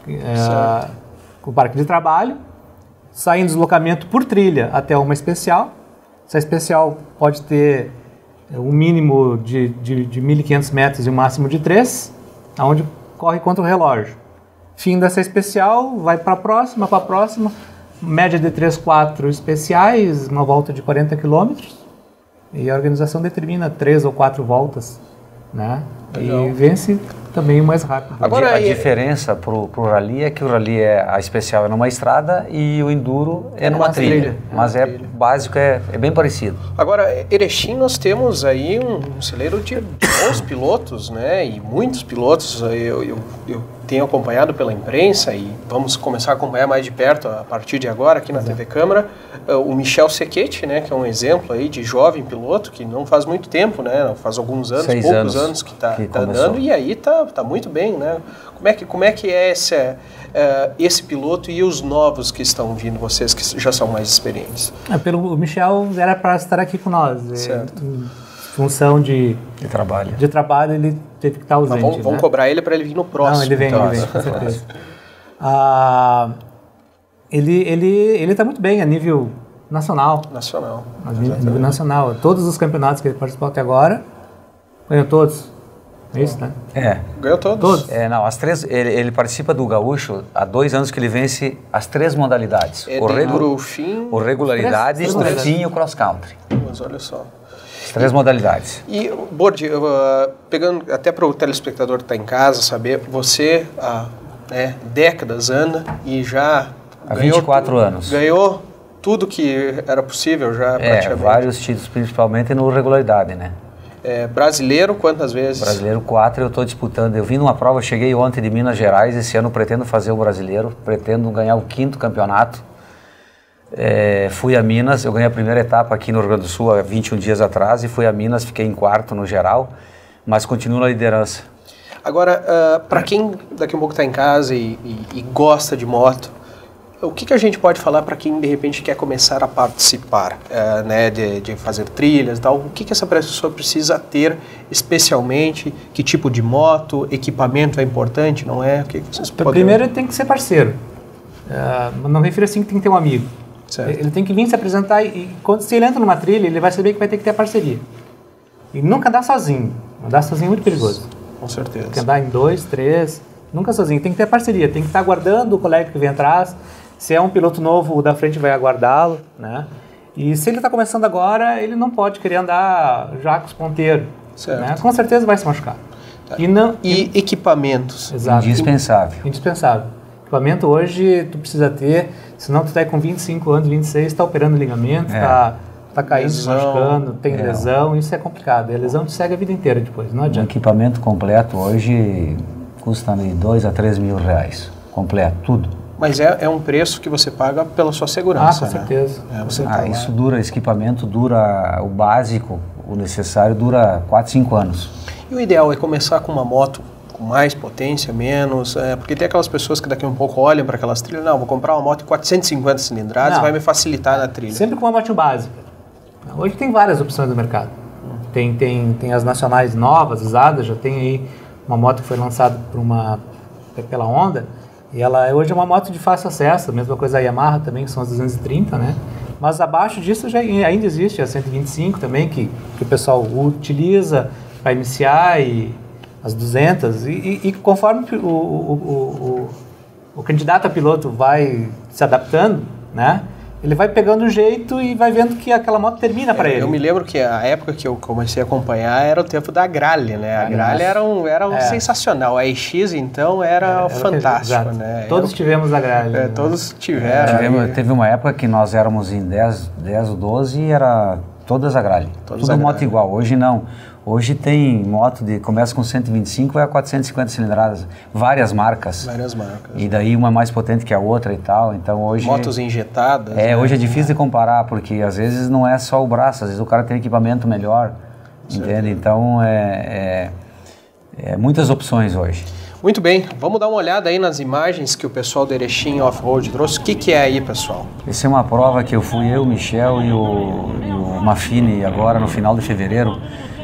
[SPEAKER 7] é, com o parque de trabalho, sai em deslocamento por trilha até uma especial. Essa especial pode ter um mínimo de, de, de mil e quinhentos metros e um máximo de três, onde corre contra o relógio. Fim dessa especial, vai para a próxima, para a próxima, média de três, quatro especiais, uma volta de quarenta quilômetros, e a organização determina três ou quatro voltas, né? E vence também o mais rápido.
[SPEAKER 6] Agora, a, a diferença para o rally é que o rally é a especial é numa estrada e o enduro é, é numa trilha, trilha. Mas é, é trilha. Básico, é, é bem parecido.
[SPEAKER 1] Agora, Erechim, nós temos aí um celeiro de bons pilotos, né? E muitos pilotos, eu, eu, eu tenho acompanhado pela imprensa e vamos começar a acompanhar mais de perto a partir de agora aqui na Exato. T V Câmara, o Michel Sequete, né? Que é um exemplo aí de jovem piloto que não faz muito tempo, né? Faz alguns anos,
[SPEAKER 6] Seis
[SPEAKER 1] poucos
[SPEAKER 6] anos,
[SPEAKER 1] anos que está tá andando e aí tá, tá muito bem, né? Como é que, como é, que é esse, uh, esse piloto e os novos que estão vindo, vocês que já são mais experientes?
[SPEAKER 7] É, pelo, o Michel era para estar aqui com nós.
[SPEAKER 1] Certo.
[SPEAKER 7] É, em função de,
[SPEAKER 6] de trabalho.
[SPEAKER 7] De trabalho, ele teve que estar ausente.
[SPEAKER 1] Mas vamos, vamos
[SPEAKER 7] né?
[SPEAKER 1] cobrar ele para ele vir no próximo.
[SPEAKER 7] Não, ele vem,
[SPEAKER 1] então.
[SPEAKER 7] ele vem, com certeza. ah, ele ele ele está muito bem a nível nacional.
[SPEAKER 1] Nacional.
[SPEAKER 7] A nível, nível nacional. Todos os campeonatos que ele participou até agora, ganhou todos. É isso, né?
[SPEAKER 6] É.
[SPEAKER 1] Ganhou todos?
[SPEAKER 7] Todos.
[SPEAKER 6] É, não, as três, ele, ele participa do Gaúcho há dois anos que ele vence as três modalidades.
[SPEAKER 1] É
[SPEAKER 6] o,
[SPEAKER 1] regu o fim,
[SPEAKER 6] o regularidade,
[SPEAKER 7] três,
[SPEAKER 6] o
[SPEAKER 7] três
[SPEAKER 6] fim e o cross country.
[SPEAKER 1] Mas olha só.
[SPEAKER 6] As três modalidades.
[SPEAKER 1] E, Board, uh, pegando até para o telespectador que está em casa saber, você há né, décadas anda e já
[SPEAKER 6] há vinte e quatro anos.
[SPEAKER 1] Ganhou tudo que era possível já
[SPEAKER 6] é,
[SPEAKER 1] praticamente.
[SPEAKER 6] Vários títulos, principalmente no regularidade, né?
[SPEAKER 1] É, brasileiro, quantas vezes?
[SPEAKER 6] Brasileiro quatro, eu estou disputando. Eu vim numa prova, cheguei ontem de Minas Gerais, esse ano pretendo fazer o brasileiro, pretendo ganhar o quinto campeonato. É, fui a Minas, eu ganhei a primeira etapa aqui no Rio Grande do Sul há vinte e um dias atrás e fui a Minas, fiquei em quarto no geral, mas continuo na liderança.
[SPEAKER 1] Agora, uh, para quem daqui a pouco está em casa e, e, e gosta de moto, o que, que a gente pode falar para quem de repente quer começar a participar, uh, né, de, de fazer trilhas e tal? O que, que essa pessoa precisa ter especialmente? Que tipo de moto, equipamento é importante, não é? O que, que vocês podem...
[SPEAKER 7] Primeiro tem que ser parceiro, uh, não refiro assim que tem que ter um amigo. Certo. Ele tem que vir se apresentar e, e quando, se ele entra numa trilha, ele vai saber que vai ter que ter parceria. E nunca andar sozinho, andar sozinho é muito perigoso.
[SPEAKER 1] Com certeza.
[SPEAKER 7] Tem que andar em dois, três, nunca sozinho, tem que ter parceria, tem que estar aguardando o colega que vem atrás. Se é um piloto novo, o da frente vai aguardá-lo, né? E se ele está começando agora, ele não pode querer andar já com os ponteiros, né? Com certeza vai se machucar.
[SPEAKER 1] Tá.
[SPEAKER 7] E, não,
[SPEAKER 1] e
[SPEAKER 7] e
[SPEAKER 1] equipamentos?
[SPEAKER 6] Exato. Indispensável.
[SPEAKER 7] Indispensável. Equipamento hoje tu precisa ter, senão tu está aí com vinte e cinco anos, vinte e seis, está operando ligamento, está é. tá caindo, se machucando, tem é. lesão, isso é complicado. E a lesão te segue a vida inteira depois, não adianta.
[SPEAKER 6] Um equipamento completo hoje custa de dois a três mil reais, completo, tudo.
[SPEAKER 1] Mas é, é um preço que você paga pela sua segurança,
[SPEAKER 7] ah, com
[SPEAKER 1] né?
[SPEAKER 7] certeza.
[SPEAKER 1] É, você
[SPEAKER 6] ah,
[SPEAKER 1] tá
[SPEAKER 6] isso dura, esse equipamento dura, o básico, o necessário dura quatro, cinco anos.
[SPEAKER 1] E o ideal é começar com uma moto com mais potência, menos, é, porque tem aquelas pessoas que daqui a um pouco olham para aquelas trilhas, não, vou comprar uma moto de quatrocentos e cinquenta cilindradas, não, vai me facilitar na trilha.
[SPEAKER 7] Sempre com uma moto básica. Hoje tem várias opções no mercado. Hum. Tem, tem, tem as nacionais novas, usadas, já tem aí uma moto que foi lançada por uma, pela Honda, e ela hoje é uma moto de fácil acesso, a mesma coisa a Yamaha também, que são as duzentos e trinta, né? Mas abaixo disso já ainda existe a cento e vinte e cinco também, que, que o pessoal utiliza para iniciar, e as duzentas, e, e, e conforme o, o, o, o, o candidato a piloto vai se adaptando, né? Ele vai pegando o jeito e vai vendo que aquela moto termina para ele.
[SPEAKER 1] Eu me lembro que a época que eu comecei a acompanhar era o tempo da Gralha, né? A Gralha era, um, era um é. sensacional. A E X, então, era, era fantástico, né?
[SPEAKER 7] Todos
[SPEAKER 1] era,
[SPEAKER 7] tivemos a Gralha.
[SPEAKER 1] É,
[SPEAKER 7] né?
[SPEAKER 1] Todos tiveram.
[SPEAKER 6] Tivemos, teve uma época que nós éramos em dez, dez ou doze e era todas a Gralha. Todas Tudo a moto Gralha. Igual. Hoje não. Hoje tem moto de começa com cento e vinte e cinco, vai a quatrocentos e cinquenta cilindradas, várias marcas.
[SPEAKER 1] Várias marcas.
[SPEAKER 6] E daí uma mais potente que a outra e tal. Então hoje
[SPEAKER 1] motos injetadas.
[SPEAKER 6] É,
[SPEAKER 1] né?
[SPEAKER 6] hoje é difícil de comparar, porque às vezes não é só o braço, às vezes o cara tem equipamento melhor, certo. Entende? Então é, é, é muitas opções hoje.
[SPEAKER 1] Muito bem, vamos dar uma olhada aí nas imagens que o pessoal do Erechim Off-Road trouxe. O que, que é aí, pessoal?
[SPEAKER 6] Essa é uma prova que eu fui eu, o Michel e o, e o Mafini agora no final de fevereiro.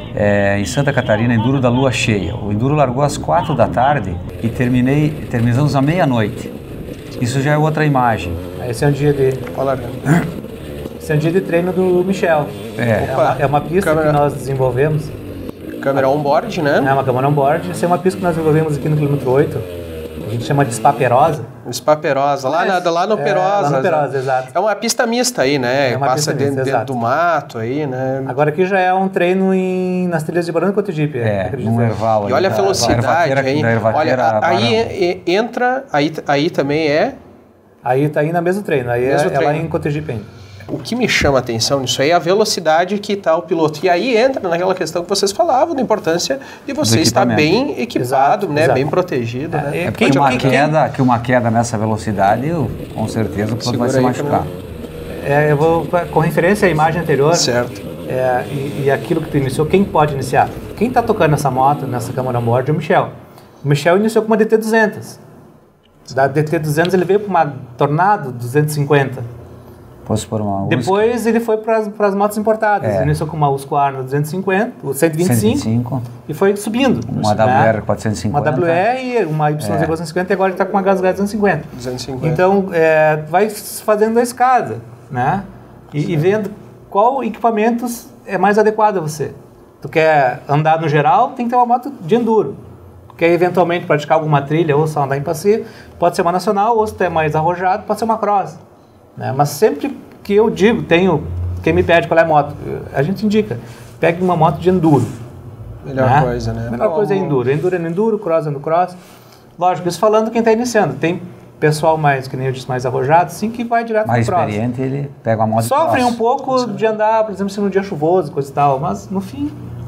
[SPEAKER 6] É, em Santa Catarina, Enduro da Lua Cheia. O Enduro largou às quatro da tarde e terminei, terminamos à meia-noite. Isso já é outra imagem.
[SPEAKER 7] Esse é um dia dele. Esse é um dia de treino do Michel.
[SPEAKER 6] É,
[SPEAKER 7] é, uma, é uma pista câmera, que nós desenvolvemos.
[SPEAKER 1] Câmera on-board, né?
[SPEAKER 7] É uma câmera on-board. Essa é uma pista que nós desenvolvemos aqui no quilômetro oito. A gente chama de Spa Perosa.
[SPEAKER 1] Spa Perosa, lá, na, lá no Perosa.
[SPEAKER 7] É, lá no Perosa, exato.
[SPEAKER 1] É uma pista mista aí, né?
[SPEAKER 7] É uma
[SPEAKER 1] Passa
[SPEAKER 7] pista
[SPEAKER 1] dentro,
[SPEAKER 7] mista,
[SPEAKER 1] dentro do mato aí, né?
[SPEAKER 7] Agora aqui já é um treino em, nas trilhas de Barão do Cotegipe.
[SPEAKER 6] É, no Erval.
[SPEAKER 1] E olha a velocidade aí. Olha, aí entra, aí, aí também é...
[SPEAKER 7] Aí tá aí na mesmo treino, aí mesmo é, treino. é lá em Cotegipe ainda.
[SPEAKER 1] O que me chama a atenção nisso aí é a velocidade que está o piloto. E aí entra naquela questão que vocês falavam, da importância de você estar bem equipado, exato, né? Exato. Bem protegido.
[SPEAKER 6] É,
[SPEAKER 1] né?
[SPEAKER 6] é porque uma, queda, que uma queda nessa velocidade, eu, com certeza o piloto vai se machucar.
[SPEAKER 7] É, eu vou, com referência à imagem anterior,
[SPEAKER 1] certo.
[SPEAKER 7] É, e, e aquilo que tu iniciou, quem pode iniciar? Quem está tocando essa moto, nessa câmera on-board, é o Michel. O Michel iniciou com uma D T duzentos. Da D T duzentos ele veio para uma Tornado duzentos e cinquenta.
[SPEAKER 6] Posso pôr uma
[SPEAKER 7] Depois ele foi para as motos importadas. É. Ele iniciou com uma Husqvarna duzentos e cinquenta, o cento e vinte e cinco, cento e vinte e cinco e foi subindo.
[SPEAKER 6] Uma W R quatrocentos e cinquenta.
[SPEAKER 7] Uma W R, uma Y Z quatrocentos e cinquenta, é. E agora ele está com uma Gasgas duzentos e cinquenta.
[SPEAKER 1] duzentos e cinquenta.
[SPEAKER 7] Então, é, vai fazendo a escada, né? E, e vendo qual equipamentos é mais adequado a você. Tu quer andar no geral, tem que ter uma moto de enduro. Tu quer eventualmente praticar alguma trilha ou só andar em passeio, pode ser uma nacional, ou se tu é mais arrojado, pode ser uma cross. Né? Mas sempre que eu digo, tenho quem me pede qual é a moto, a gente indica, pegue uma moto de enduro.
[SPEAKER 1] Melhor
[SPEAKER 7] né?
[SPEAKER 1] coisa, né?
[SPEAKER 7] Melhor coisa é enduro. Enduro é no enduro, cross é no cross. Lógico, isso falando quem está iniciando. Tem pessoal mais, que nem eu disse, mais arrojado, sim, que vai direto
[SPEAKER 6] mais
[SPEAKER 7] no cross.
[SPEAKER 6] Mais experiente, ele pega uma moto
[SPEAKER 7] Sofrem
[SPEAKER 6] cross.
[SPEAKER 7] um pouco de andar, por exemplo, se num dia chuvoso, coisa e tal, mas no fim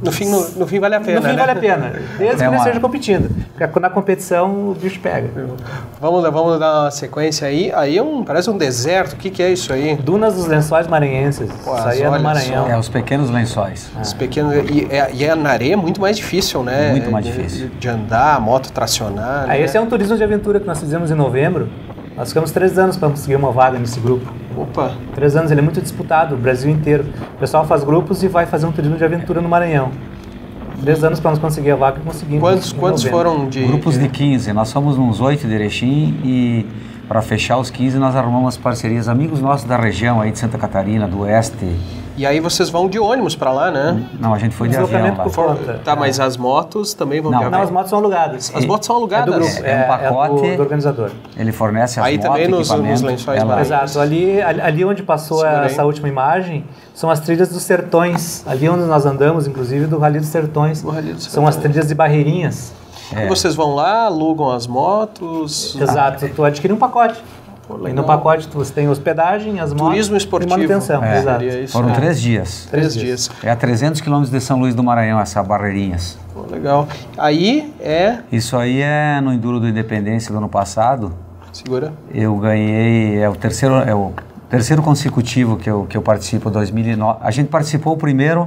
[SPEAKER 1] No fim, no, no fim vale a pena,
[SPEAKER 7] No fim
[SPEAKER 1] né?
[SPEAKER 7] vale a pena, desde que
[SPEAKER 6] É
[SPEAKER 7] ele
[SPEAKER 6] uma-
[SPEAKER 7] esteja competindo. Porque na competição o bicho pega.
[SPEAKER 1] Vamos, vamos dar uma sequência aí. Aí é um, parece um deserto. O que, que é isso aí?
[SPEAKER 7] Dunas dos Lençóis Maranhenses.
[SPEAKER 1] Pô,
[SPEAKER 7] Isso aí é
[SPEAKER 1] olha
[SPEAKER 7] no Maranhão.
[SPEAKER 6] É, os pequenos lençóis.
[SPEAKER 1] Os pequenos, e, é, e é na areia é muito mais difícil, né?
[SPEAKER 6] Muito mais
[SPEAKER 1] De-
[SPEAKER 6] difícil.
[SPEAKER 1] De, de andar, moto tracionar.
[SPEAKER 7] Aí
[SPEAKER 1] né?
[SPEAKER 7] esse é um turismo de aventura que nós fizemos em novembro. Nós ficamos três anos para conseguir uma vaga nesse grupo.
[SPEAKER 1] Opa,
[SPEAKER 7] Três anos, ele é muito disputado, o Brasil inteiro. O pessoal faz grupos e vai fazer um turismo de aventura no Maranhão. Três anos para nós conseguir a vaga e conseguimos.
[SPEAKER 1] quantos,
[SPEAKER 7] em
[SPEAKER 1] quantos
[SPEAKER 7] novembro.
[SPEAKER 1] foram de...
[SPEAKER 6] Grupos de quinze, nós somos uns oito de Erechim e para fechar os quinze nós arrumamos parcerias, amigos nossos da região aí de Santa Catarina, do Oeste.
[SPEAKER 1] E aí vocês vão de ônibus pra lá, né?
[SPEAKER 6] Não, a gente foi de avião
[SPEAKER 7] Deslocamento
[SPEAKER 6] lá.
[SPEAKER 7] por
[SPEAKER 1] For-
[SPEAKER 7] conta.
[SPEAKER 1] Tá, mas as motos também vão
[SPEAKER 6] Não,
[SPEAKER 1] de
[SPEAKER 7] Não,
[SPEAKER 1] avião?
[SPEAKER 7] as motos são alugadas.
[SPEAKER 1] As motos são
[SPEAKER 7] É
[SPEAKER 1] alugadas?
[SPEAKER 7] do grupo,
[SPEAKER 6] É um pacote.
[SPEAKER 7] do, do organizador.
[SPEAKER 6] Ele fornece as
[SPEAKER 1] Aí
[SPEAKER 6] motos,
[SPEAKER 1] também nos- nos
[SPEAKER 6] equipamento,
[SPEAKER 1] lençóis
[SPEAKER 6] ela-
[SPEAKER 1] maranhenses.
[SPEAKER 7] Exato, ali, ali ali onde passou
[SPEAKER 1] Segura aí.
[SPEAKER 7] essa última imagem são as trilhas dos Sertões, ali onde nós andamos, inclusive do Rally dos Sertões.
[SPEAKER 1] Do Rally dos
[SPEAKER 7] São as
[SPEAKER 1] Sertões.
[SPEAKER 7] trilhas de barreirinhas.
[SPEAKER 6] É.
[SPEAKER 1] E vocês vão lá, alugam as motos...
[SPEAKER 7] Exato, tu adquire um pacote.
[SPEAKER 1] Pô,
[SPEAKER 7] E no
[SPEAKER 1] legal.
[SPEAKER 7] pacote tu- você tem hospedagem, as motos
[SPEAKER 1] Turismo esportivo.
[SPEAKER 7] e manutenção.
[SPEAKER 1] É.
[SPEAKER 7] Exato.
[SPEAKER 1] Seria isso.
[SPEAKER 6] Foram
[SPEAKER 1] Ah,
[SPEAKER 6] três dias.
[SPEAKER 1] Três dias.
[SPEAKER 6] É a trezentos quilômetros de São Luís do Maranhão, essa Barreirinhas.
[SPEAKER 1] Pô, legal. Aí é...
[SPEAKER 6] Isso aí é no Enduro do Independência do ano passado.
[SPEAKER 1] Segura.
[SPEAKER 6] Eu ganhei, é o terceiro, é o terceiro consecutivo que eu, que eu participo, dois mil e nove. A gente participou o primeiro.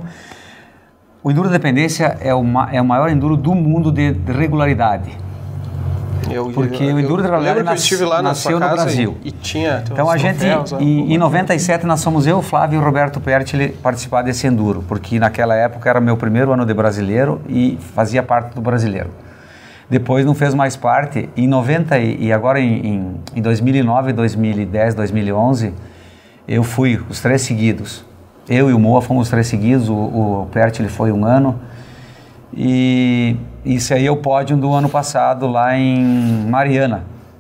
[SPEAKER 6] O Enduro da Independência é o, ma- é o maior enduro do mundo de, de regularidade.
[SPEAKER 1] Eu,
[SPEAKER 6] Porque
[SPEAKER 1] eu,
[SPEAKER 6] o Enduro
[SPEAKER 1] eu,
[SPEAKER 6] Trabalhar
[SPEAKER 1] eu lembro que eu
[SPEAKER 6] nas-
[SPEAKER 1] estive lá na
[SPEAKER 6] nasceu
[SPEAKER 1] sua
[SPEAKER 6] no
[SPEAKER 1] casa
[SPEAKER 6] Brasil.
[SPEAKER 1] E, e tinha... tem
[SPEAKER 6] Então
[SPEAKER 1] uns
[SPEAKER 6] a gente,
[SPEAKER 1] troféus, né?
[SPEAKER 6] em, em noventa e sete, nós somos eu, Flávio e o Roberto Pertile participar desse enduro, porque naquela época era meu primeiro ano de brasileiro e fazia parte do brasileiro. Depois não fez mais parte. Em noventa e, e agora em, em, em dois mil e nove, dois mil e dez, dois mil e onze, eu fui os três seguidos. Eu e o Moa fomos os três seguidos, o, o Pertile foi um ano. E isso aí é o pódio do ano passado lá em Mariana.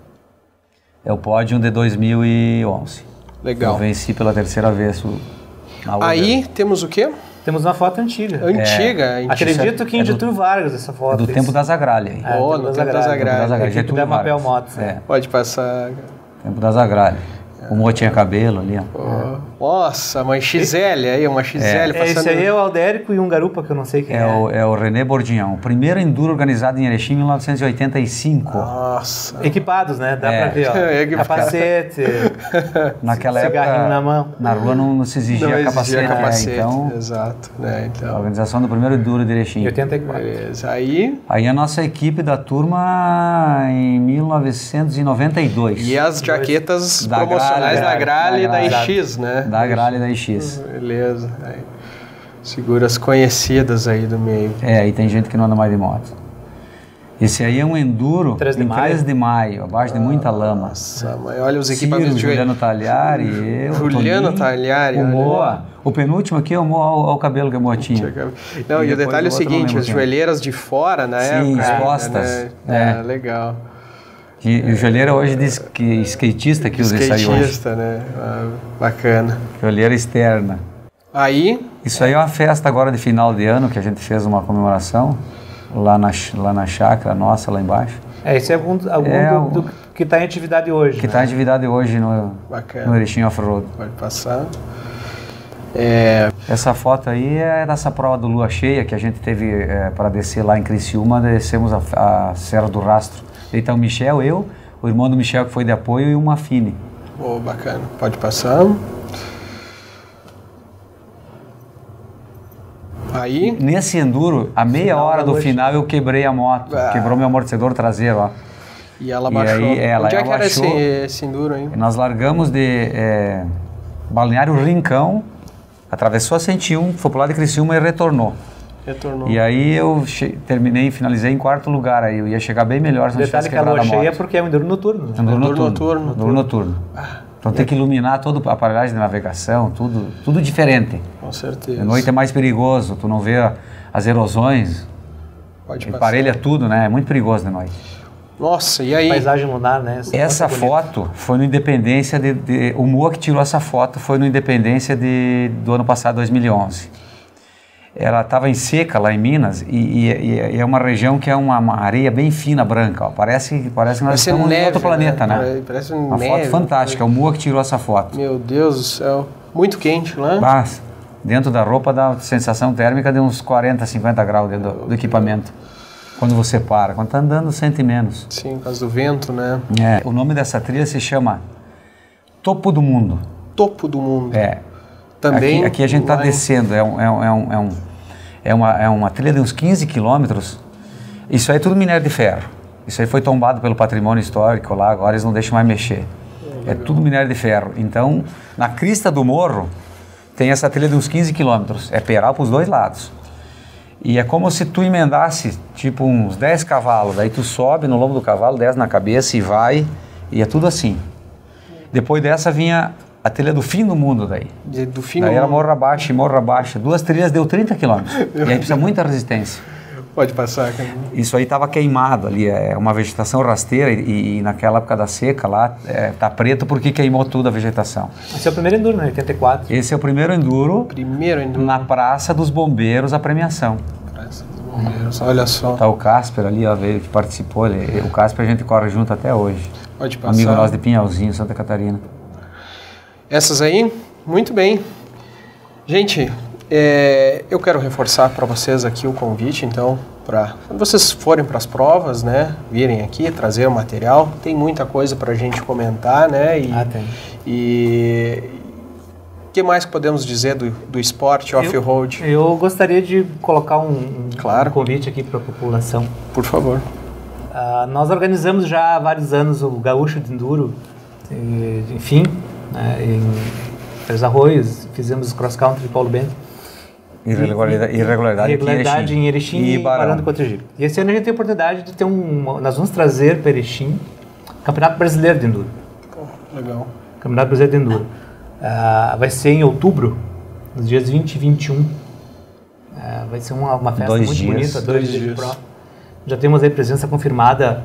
[SPEAKER 6] É o pódio de dois mil e onze.
[SPEAKER 1] Legal.
[SPEAKER 6] Eu venci pela terceira vez o, na Uber.
[SPEAKER 1] Aí temos o quê?
[SPEAKER 7] Temos uma foto antiga.
[SPEAKER 1] Antiga. antiga.
[SPEAKER 7] Acredito que em
[SPEAKER 6] é do-
[SPEAKER 7] Getúlio Vargas essa
[SPEAKER 6] É
[SPEAKER 7] foto.
[SPEAKER 6] do tempo das Agrálias.
[SPEAKER 7] É,
[SPEAKER 1] Oh,
[SPEAKER 7] tempo
[SPEAKER 1] no
[SPEAKER 7] das
[SPEAKER 1] tempo das
[SPEAKER 7] Agrárias.
[SPEAKER 1] Agrárias.
[SPEAKER 6] Das Agrárias,
[SPEAKER 7] Equipe
[SPEAKER 6] Getúlio
[SPEAKER 7] da Mapel
[SPEAKER 6] Vargas.
[SPEAKER 7] Motos.
[SPEAKER 6] É,
[SPEAKER 1] Pode passar.
[SPEAKER 6] tempo das Agrálias. O Moa tinha cabelo ali, ó.
[SPEAKER 1] Nossa, uma X L aí, uma X L
[SPEAKER 7] É,
[SPEAKER 1] passando.
[SPEAKER 7] esse aí é o Aldérico e um garupa que eu não sei quem é.
[SPEAKER 6] É o, é o René Bordignon. O primeiro enduro organizado em Erechim em mil novecentos e oitenta e cinco.
[SPEAKER 1] Nossa.
[SPEAKER 7] Equipados, né? Dá
[SPEAKER 6] É.
[SPEAKER 7] pra ver, ó.
[SPEAKER 1] É, equipado.
[SPEAKER 7] Capacete.
[SPEAKER 6] Naquela
[SPEAKER 7] Cigarrinho
[SPEAKER 6] época,
[SPEAKER 7] na mão.
[SPEAKER 6] na rua não, não se exigia
[SPEAKER 1] Não existia
[SPEAKER 6] capacete.
[SPEAKER 1] capacete.
[SPEAKER 6] Né? Então,
[SPEAKER 1] Exato. Né?
[SPEAKER 6] a
[SPEAKER 1] Então,
[SPEAKER 6] organização do primeiro enduro de Erechim.
[SPEAKER 7] Em oitenta e quatro.
[SPEAKER 1] beleza. Aí.
[SPEAKER 6] Aí a nossa equipe da turma em mil novecentos e noventa e dois.
[SPEAKER 1] E as jaquetas
[SPEAKER 6] Da
[SPEAKER 1] promocionais
[SPEAKER 6] Gralha,
[SPEAKER 1] da Gralha e
[SPEAKER 6] da
[SPEAKER 1] da
[SPEAKER 6] Gralha.
[SPEAKER 1] I X, né?
[SPEAKER 6] Da Gralha e da I X.
[SPEAKER 1] Beleza. Aí. Seguras conhecidas aí do meio.
[SPEAKER 6] É, aí tem gente que não anda mais de moto. Esse aí é um enduro
[SPEAKER 7] três de
[SPEAKER 6] em
[SPEAKER 7] maio.
[SPEAKER 6] três de maio, abaixo de muita lama.
[SPEAKER 1] Nossa, mas olha os
[SPEAKER 6] Ciro,
[SPEAKER 1] equipamentos de
[SPEAKER 6] Juliano Talhari, eu,
[SPEAKER 1] Juliano
[SPEAKER 6] Toninho,
[SPEAKER 1] Talhari,
[SPEAKER 6] o
[SPEAKER 1] olha.
[SPEAKER 6] Moa. O penúltimo aqui é o Moa, olha o cabelo que a Moa tinha.
[SPEAKER 1] Não, e,
[SPEAKER 6] E
[SPEAKER 1] o
[SPEAKER 6] depois
[SPEAKER 1] detalhe é o
[SPEAKER 6] o outro eu não
[SPEAKER 1] seguinte,
[SPEAKER 6] lembro
[SPEAKER 1] as
[SPEAKER 6] quem.
[SPEAKER 1] joelheiras de fora na
[SPEAKER 6] Sim,
[SPEAKER 1] época.
[SPEAKER 6] expostas.
[SPEAKER 1] Né?
[SPEAKER 6] É.
[SPEAKER 1] Ah, legal.
[SPEAKER 6] E, e o Joelheiro hoje diz que skatista que usa isso aí hoje.
[SPEAKER 1] Skatista, né? Ah, bacana.
[SPEAKER 6] Joelheira externa.
[SPEAKER 1] Aí,
[SPEAKER 6] Isso aí é uma festa agora de final de ano que a gente fez uma comemoração lá na, ch- lá na chácara nossa, lá embaixo.
[SPEAKER 7] É, esse é algum, algum
[SPEAKER 6] É,
[SPEAKER 7] do,
[SPEAKER 6] o-
[SPEAKER 7] do que está em atividade hoje.
[SPEAKER 6] Que
[SPEAKER 7] né?
[SPEAKER 6] está em atividade hoje no,
[SPEAKER 1] bacana.
[SPEAKER 6] no Erechim Off-Road.
[SPEAKER 1] Pode passar. É,
[SPEAKER 6] Essa foto aí é dessa prova do Lua Cheia que a gente teve é, para descer lá em Criciúma, descemos a, a Serra do Rastro. Aí tá o Michel, eu, o irmão do Michel que foi de apoio e o Mafine.
[SPEAKER 1] oh, bacana. Pode passar. Aí,
[SPEAKER 6] Nesse enduro, a meia
[SPEAKER 7] Final
[SPEAKER 6] hora
[SPEAKER 7] da
[SPEAKER 6] do
[SPEAKER 7] noite.
[SPEAKER 6] final eu quebrei a moto,
[SPEAKER 1] Ah.
[SPEAKER 6] quebrou meu amortecedor traseiro, ó.
[SPEAKER 1] e ela
[SPEAKER 6] E
[SPEAKER 1] baixou.
[SPEAKER 6] aí, ela-
[SPEAKER 1] Onde é
[SPEAKER 6] ela
[SPEAKER 1] que era esse,
[SPEAKER 6] baixou.
[SPEAKER 1] esse enduro aí?
[SPEAKER 6] E nós largamos de é, Balneário Rincão, atravessou a cento e um, foi pro lado de Criciúma e retornou.
[SPEAKER 1] Retornou.
[SPEAKER 6] E aí eu che- terminei, finalizei em quarto lugar, aí eu ia chegar bem melhor se
[SPEAKER 7] O
[SPEAKER 6] não
[SPEAKER 7] detalhe
[SPEAKER 6] tivesse
[SPEAKER 7] é que a
[SPEAKER 6] quebrado
[SPEAKER 7] lua
[SPEAKER 6] a moto.
[SPEAKER 7] cheia é porque é um enduro noturno. Né?
[SPEAKER 6] Enduro
[SPEAKER 1] Enduro
[SPEAKER 6] noturno.
[SPEAKER 1] noturno.
[SPEAKER 6] Enduro noturno. Então tem que iluminar toda a aparelhagem de navegação, tudo, tudo diferente.
[SPEAKER 1] Com certeza.
[SPEAKER 6] De noite é mais perigoso, tu não vê a- as erosões,
[SPEAKER 1] Pode passar.
[SPEAKER 6] emparelha tudo, né? É muito perigoso de noite.
[SPEAKER 1] Nossa, e aí?
[SPEAKER 7] Paisagem lunar, né?
[SPEAKER 6] Essa
[SPEAKER 7] foto é bonita.
[SPEAKER 6] foto foi no Independência de, de- o Moa que tirou essa foto foi no Independência de, do ano passado, dois mil e onze. Ela estava em seca lá em Minas e, e- e é uma região que é uma, uma areia bem fina, branca. Ó. Parece, parece que nós
[SPEAKER 1] Parece
[SPEAKER 6] estamos
[SPEAKER 1] neve,
[SPEAKER 6] em outro planeta, né?
[SPEAKER 1] né? Parece
[SPEAKER 6] Uma
[SPEAKER 1] neve.
[SPEAKER 6] foto fantástica. É o Moa que tirou essa foto.
[SPEAKER 1] Meu Deus do céu. Muito quente lá.
[SPEAKER 6] Mas, Dentro da roupa dá sensação térmica de uns quarenta, cinquenta graus dentro do, do equipamento. Quando você para, quando está andando sente menos.
[SPEAKER 1] Sim, por causa do vento, né?
[SPEAKER 6] É, o nome dessa trilha se chama Topo do Mundo.
[SPEAKER 1] Topo do Mundo.
[SPEAKER 6] É.
[SPEAKER 1] Também
[SPEAKER 6] Aqui, aqui a gente está
[SPEAKER 1] lá em-
[SPEAKER 6] descendo, é, um, é, um, é, um, é, um, é, uma, é uma trilha de uns quinze quilômetros. Isso aí é tudo minério de ferro. Isso aí foi tombado pelo patrimônio histórico lá, agora eles não deixam mais mexer. É tudo minério de ferro. Então, na crista do morro, tem essa trilha de uns quinze quilômetros. É peral para os dois lados. E é como se tu emendasse, tipo, uns dez cavalos. Daí tu sobe no lombo do cavalo, desce na cabeça e vai. E é tudo assim. Depois dessa vinha a trilha do fim do mundo daí.
[SPEAKER 1] De- do fim
[SPEAKER 6] Daí
[SPEAKER 1] do
[SPEAKER 6] era
[SPEAKER 1] mundo.
[SPEAKER 6] morro abaixo e morro abaixo. Duas trilhas deu trinta quilômetros. E aí precisa muita resistência.
[SPEAKER 1] Pode passar, cara.
[SPEAKER 6] Isso aí estava queimado ali, é uma vegetação rasteira e, e naquela época da seca lá, é, tá preto porque queimou tudo a vegetação.
[SPEAKER 7] Esse é o primeiro Enduro, né? oitenta e quatro.
[SPEAKER 6] Esse é o primeiro enduro
[SPEAKER 1] Primeiro enduro.
[SPEAKER 6] na Praça dos Bombeiros, a premiação.
[SPEAKER 1] Praça dos Bombeiros, olha só.
[SPEAKER 6] Tá o Casper ali, ó, veio que participou. Ele, o Casper a gente corre junto até hoje.
[SPEAKER 1] Pode passar.
[SPEAKER 6] Amigo nosso de Pinhalzinho, Santa Catarina.
[SPEAKER 1] Essas aí, muito bem. Gente, é, eu quero reforçar para vocês aqui o convite, então, para quando vocês forem para as provas, né, virem aqui, trazer o material, tem muita coisa para a gente comentar, né, e,
[SPEAKER 7] Ah, tem.
[SPEAKER 1] e o que mais que podemos dizer do, do esporte off-road?
[SPEAKER 7] Eu, eu gostaria de colocar um, um,
[SPEAKER 1] Claro.
[SPEAKER 7] um convite aqui para a população.
[SPEAKER 1] Por favor.
[SPEAKER 7] Ah, nós organizamos já há vários anos o Gaúcho de Enduro, e, enfim, né, em Três Arroios, fizemos cross country de Paulo Bento.
[SPEAKER 6] Irregularidade, irregularidade,
[SPEAKER 7] Irregularidade em Erechim e,
[SPEAKER 6] e Barão.
[SPEAKER 7] Barão do Cotegipe. E esse ano a gente tem a oportunidade de ter um... Nós vamos trazer para Erechim o Campeonato Brasileiro de Enduro.
[SPEAKER 1] Pô, legal.
[SPEAKER 7] Campeonato Brasileiro de Enduro. Ah, vai ser em outubro, nos dias vinte e vinte e um. Ah, vai ser uma, uma festa
[SPEAKER 6] Dois
[SPEAKER 7] muito
[SPEAKER 6] dias.
[SPEAKER 7] bonita, dois,
[SPEAKER 1] Dois
[SPEAKER 7] dias de
[SPEAKER 1] dias.
[SPEAKER 7] prova. Já temos aí presença confirmada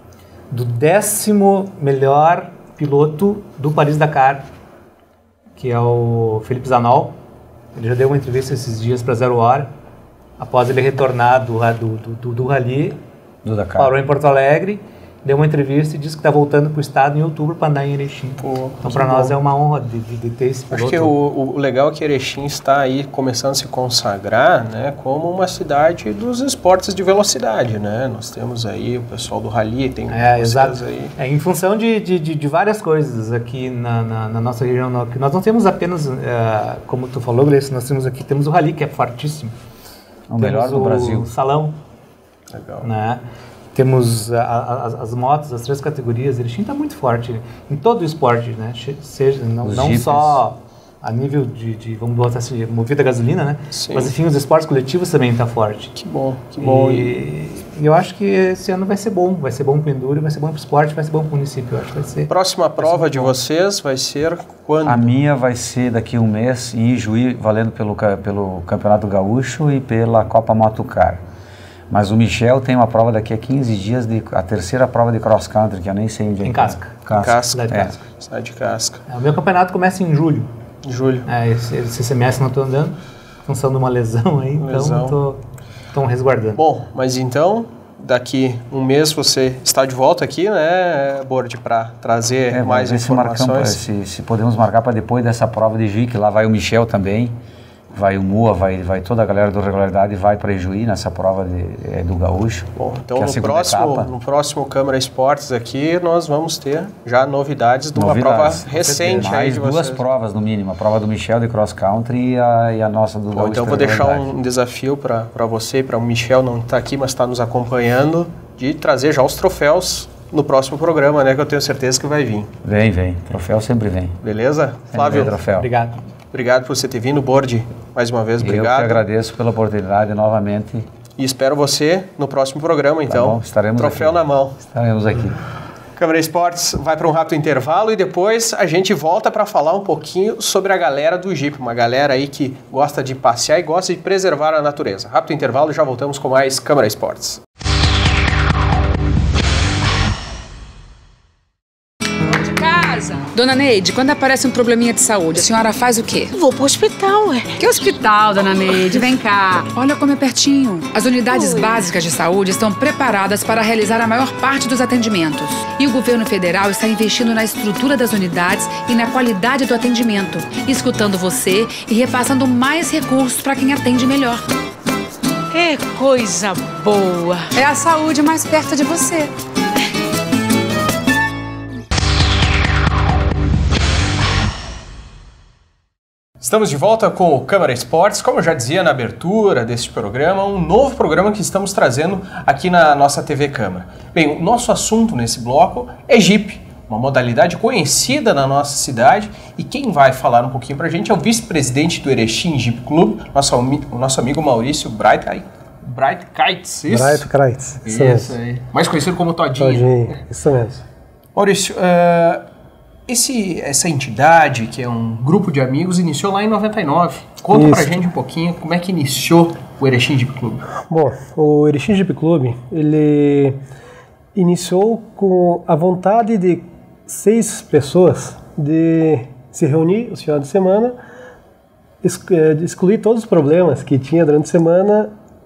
[SPEAKER 7] do décimo melhor piloto do Paris-Dakar, que é o Felipe Zanol. Ele já deu uma entrevista esses dias para Zero Hora, após ele retornar do, do, do, do Rally,
[SPEAKER 6] Do Dakar.
[SPEAKER 7] parou em Porto Alegre, deu uma entrevista e disse que está voltando para o estado em outubro para andar em Erechim.
[SPEAKER 1] Pô,
[SPEAKER 7] Então,
[SPEAKER 1] que
[SPEAKER 7] para nós
[SPEAKER 1] bom.
[SPEAKER 7] é uma honra de, de, de ter esse piloto.
[SPEAKER 1] Acho que o, o legal é que Erechim está aí começando a se consagrar, né, como uma cidade dos esportes de velocidade, né? Nós temos aí o pessoal do rally, tem
[SPEAKER 7] É,
[SPEAKER 1] vocês
[SPEAKER 7] exato.
[SPEAKER 1] aí.
[SPEAKER 7] É, em função de, de, de, de várias coisas aqui na, na, na nossa região, no- que nós não temos apenas, eh, como tu falou, Gleice, nós temos aqui, temos o Rally, que é fortíssimo.
[SPEAKER 6] O melhor
[SPEAKER 7] Temos
[SPEAKER 6] do
[SPEAKER 7] o
[SPEAKER 6] Brasil.
[SPEAKER 7] Salão,
[SPEAKER 1] Legal.
[SPEAKER 7] né? Temos a- a- as, as motos, as três categorias. Erechim está muito forte em todo o esporte, né? Che- Seja, não,
[SPEAKER 6] Os
[SPEAKER 7] não
[SPEAKER 6] jipes.
[SPEAKER 7] só a nível de, de, vamos botar assim, movida a gasolina, né?
[SPEAKER 1] Sim.
[SPEAKER 7] Mas enfim, os esportes coletivos também está forte.
[SPEAKER 1] Que bom, que bom.
[SPEAKER 7] E, e eu acho que esse ano vai ser bom, vai ser bom para o enduro, vai ser bom para o esporte, vai ser bom para o município, eu acho que vai ser.
[SPEAKER 1] Próxima prova de vocês vai ser quando?
[SPEAKER 6] A minha vai ser daqui a um mês em Ijuí, valendo pelo, ca- pelo Campeonato Gaúcho e pela Copa Motocar. Mas o Michel tem uma prova daqui a quinze dias, de, a terceira prova de cross country, que eu nem sei onde é.
[SPEAKER 7] Em
[SPEAKER 6] que é.
[SPEAKER 7] Casca.
[SPEAKER 1] Casca.
[SPEAKER 7] Cidade de
[SPEAKER 6] é.
[SPEAKER 7] Casca.
[SPEAKER 1] Sai de casca.
[SPEAKER 7] É, o meu campeonato começa em julho.
[SPEAKER 1] Julho.
[SPEAKER 7] É, esse, esse semestre não estou andando, em função de uma lesão aí, então
[SPEAKER 1] Lesão.
[SPEAKER 7] estou tô resguardando.
[SPEAKER 1] Bom, mas então, daqui um mês você está de volta aqui, né, Bordi, para trazer
[SPEAKER 6] É,
[SPEAKER 1] mais
[SPEAKER 6] vamos ver se, marcamos,
[SPEAKER 1] informações.
[SPEAKER 6] se, se podemos marcar para depois dessa prova de Ijuí, que lá vai o Michel também, vai o Mua, vai, vai toda a galera do Regularidade, vai para Ijuí nessa prova de, é, do Gaúcho.
[SPEAKER 1] Bom, então
[SPEAKER 6] que é a
[SPEAKER 1] no
[SPEAKER 6] segunda
[SPEAKER 1] próximo,
[SPEAKER 6] etapa.
[SPEAKER 1] no próximo Câmara Esportes aqui, nós vamos ter já novidades de uma
[SPEAKER 6] Novidades.
[SPEAKER 1] prova recente aí
[SPEAKER 6] Mais
[SPEAKER 1] de
[SPEAKER 6] duas
[SPEAKER 1] vocês.
[SPEAKER 6] provas no mínimo, a prova do Michel de cross country e a, e a nossa do
[SPEAKER 1] Bom,
[SPEAKER 6] Gaúcho.
[SPEAKER 1] então eu
[SPEAKER 6] de
[SPEAKER 1] vou deixar
[SPEAKER 6] Regularidade.
[SPEAKER 1] um desafio para você e para o Michel, não está aqui, mas está nos acompanhando, de trazer já os troféus no próximo programa, né, que eu tenho certeza que vai vir.
[SPEAKER 6] Vem, vem. Troféu sempre vem.
[SPEAKER 1] Beleza?
[SPEAKER 6] Sempre
[SPEAKER 1] Flávio,
[SPEAKER 6] vem troféu.
[SPEAKER 7] Obrigado.
[SPEAKER 1] obrigado por você ter vindo, Bordi, mais uma vez,
[SPEAKER 6] Eu que
[SPEAKER 1] obrigado.
[SPEAKER 6] agradeço pela oportunidade novamente.
[SPEAKER 1] E espero você no próximo programa, então.
[SPEAKER 6] bom, estaremos
[SPEAKER 1] Troféu
[SPEAKER 6] aqui.
[SPEAKER 1] na mão.
[SPEAKER 6] Estaremos aqui.
[SPEAKER 1] Câmara Esportes vai para um rápido intervalo e depois a gente volta para falar um pouquinho sobre a galera do Jeep, uma galera aí que gosta de passear e gosta de preservar a natureza. Rápido intervalo e já voltamos com mais Câmara Esportes.
[SPEAKER 8] De casa, casa. Dona Neide, quando aparece um probleminha de saúde, a senhora faz o quê?
[SPEAKER 9] Vou pro hospital, ué.
[SPEAKER 8] Que hospital, Dona Neide? Vem cá. Olha como é pertinho. As unidades
[SPEAKER 9] Oi.
[SPEAKER 8] básicas de saúde estão preparadas para realizar a maior parte dos atendimentos. E o governo federal está investindo na estrutura das unidades e na qualidade do atendimento, escutando você e repassando mais recursos para quem atende melhor.
[SPEAKER 9] É coisa boa.
[SPEAKER 8] É a saúde mais perto de você.
[SPEAKER 1] Estamos de volta com o Câmara Esportes, como eu já dizia na abertura deste programa, um novo programa que estamos trazendo aqui na nossa T V Câmara. Bem, o nosso assunto nesse bloco é Jeep, uma modalidade conhecida na nossa cidade, e quem vai falar um pouquinho pra gente é o vice-presidente do Erechim Jeep Clube, nosso, o nosso amigo Maurício Bright, Bright Kites, isso?
[SPEAKER 10] Bright Kites,
[SPEAKER 1] isso, isso aí. Mais conhecido como Todinho.
[SPEAKER 10] Todinho, isso mesmo.
[SPEAKER 1] Maurício, uh, esse, essa entidade, que é um grupo de amigos, iniciou lá em noventa e nove. Conta Isso. pra gente um pouquinho como é que iniciou o Erechim Jeep Clube.
[SPEAKER 10] Bom, o Erechim Jeep Clube, ele iniciou com a vontade de seis pessoas de se reunir os finais de semana, excluir todos os problemas que tinha durante a semana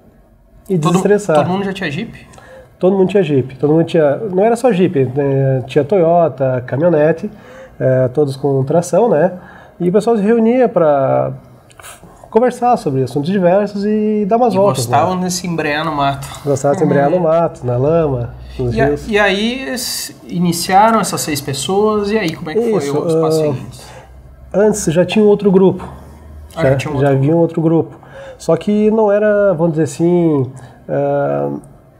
[SPEAKER 10] e
[SPEAKER 1] todo,
[SPEAKER 10] desestressar.
[SPEAKER 1] Todo mundo já tinha Jeep?
[SPEAKER 10] Todo mundo tinha Jeep, todo mundo tinha, não era só Jeep, né? Tinha Toyota, caminhonete, é, todos com tração, né? E o pessoal se reunia para conversar sobre assuntos diversos e dar umas
[SPEAKER 1] e
[SPEAKER 10] voltas.
[SPEAKER 1] Gostavam
[SPEAKER 10] né?
[SPEAKER 1] de se embrear no mato.
[SPEAKER 10] Gostavam de se embrear no mato, na lama, nos
[SPEAKER 1] e,
[SPEAKER 10] rios.
[SPEAKER 1] A, e aí iniciaram essas seis pessoas, e aí como é que
[SPEAKER 10] Isso,
[SPEAKER 1] foi os
[SPEAKER 10] uh,
[SPEAKER 1] passinhos?
[SPEAKER 10] Antes já tinha um outro grupo,
[SPEAKER 1] ah,
[SPEAKER 10] já,
[SPEAKER 1] já, tinha um outro
[SPEAKER 10] já
[SPEAKER 1] grupo.
[SPEAKER 10] havia um outro grupo, só que não era, vamos dizer assim... Uh,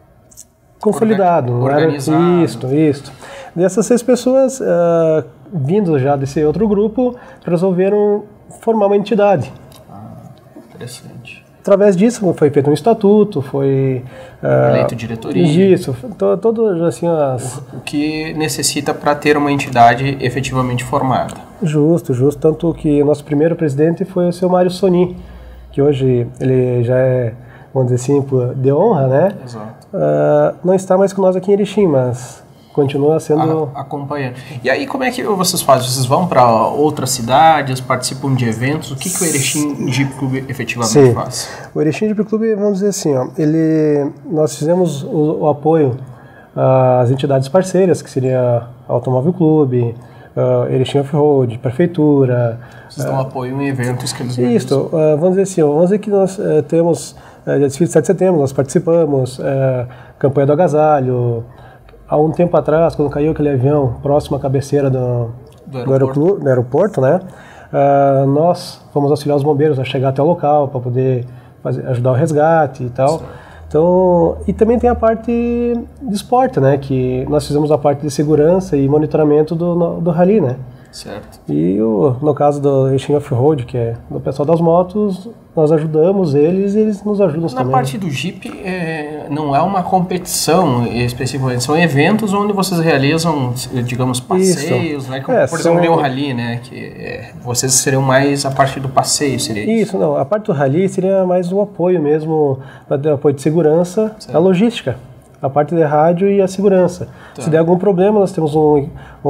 [SPEAKER 10] consolidado,
[SPEAKER 1] organizado.
[SPEAKER 10] Não era isto, isto. Dessas seis pessoas, uh, vindo já desse outro grupo, resolveram formar uma entidade.
[SPEAKER 1] Ah, interessante.
[SPEAKER 10] Através disso foi feito um estatuto, foi... Uh,
[SPEAKER 1] eleito diretoria.
[SPEAKER 10] Isso, todo, todo assim... As...
[SPEAKER 1] O, o que necessita para ter uma entidade efetivamente formada. Justo,
[SPEAKER 10] justo. Tanto que nosso primeiro presidente foi o seu Mário Soni, que hoje ele já é, vamos dizer assim, de honra, né?
[SPEAKER 1] Exato.
[SPEAKER 10] Uh, não está mais com nós aqui em Erechim, mas continua sendo...
[SPEAKER 1] A, acompanhando. E aí, como é que vocês fazem? Vocês vão para outras cidades, participam de eventos? O que, que o Erechim Jeep Clube efetivamente
[SPEAKER 10] Sim.
[SPEAKER 1] faz?
[SPEAKER 10] O Erechim Jeep Clube, vamos dizer assim, ó, ele, nós fizemos o, o apoio às entidades parceiras, que seria a Automóvel Clube, uh, Erechim Off-Road, Prefeitura...
[SPEAKER 1] Vocês dão uh, apoio em eventos que eles
[SPEAKER 10] Isso, uh, vamos dizer assim, ó, vamos dizer que nós uh, temos... Uh, desfile de sete de setembro, nós participamos, uh, campanha do agasalho. Há um tempo atrás, quando caiu aquele avião próximo à cabeceira do,
[SPEAKER 1] do, aeroporto.
[SPEAKER 10] do, do aeroporto, né? Uh, nós fomos auxiliar os bombeiros a chegar até o local para poder fazer, ajudar o resgate e tal. Certo. Então, e também tem a parte de esporte, né? Que nós fizemos a parte de segurança e monitoramento do, do rally, né?
[SPEAKER 1] Certo.
[SPEAKER 10] E o, no caso do Erechim Off-Road, que é do pessoal das motos, nós ajudamos eles e eles nos ajudam
[SPEAKER 1] Na
[SPEAKER 10] também.
[SPEAKER 1] Na parte do Jeep, é, não é uma competição especificamente, são eventos onde vocês realizam, digamos, passeios, isso. Né? Como, é, por exemplo, são... o Rally, né? Que é, vocês seriam mais a parte do passeio, seria isso?
[SPEAKER 10] Isso, não. A parte do Rally seria mais o apoio mesmo, o apoio de segurança, certo. A logística, a parte de rádio e a segurança. Tá. Se der algum problema, nós temos um...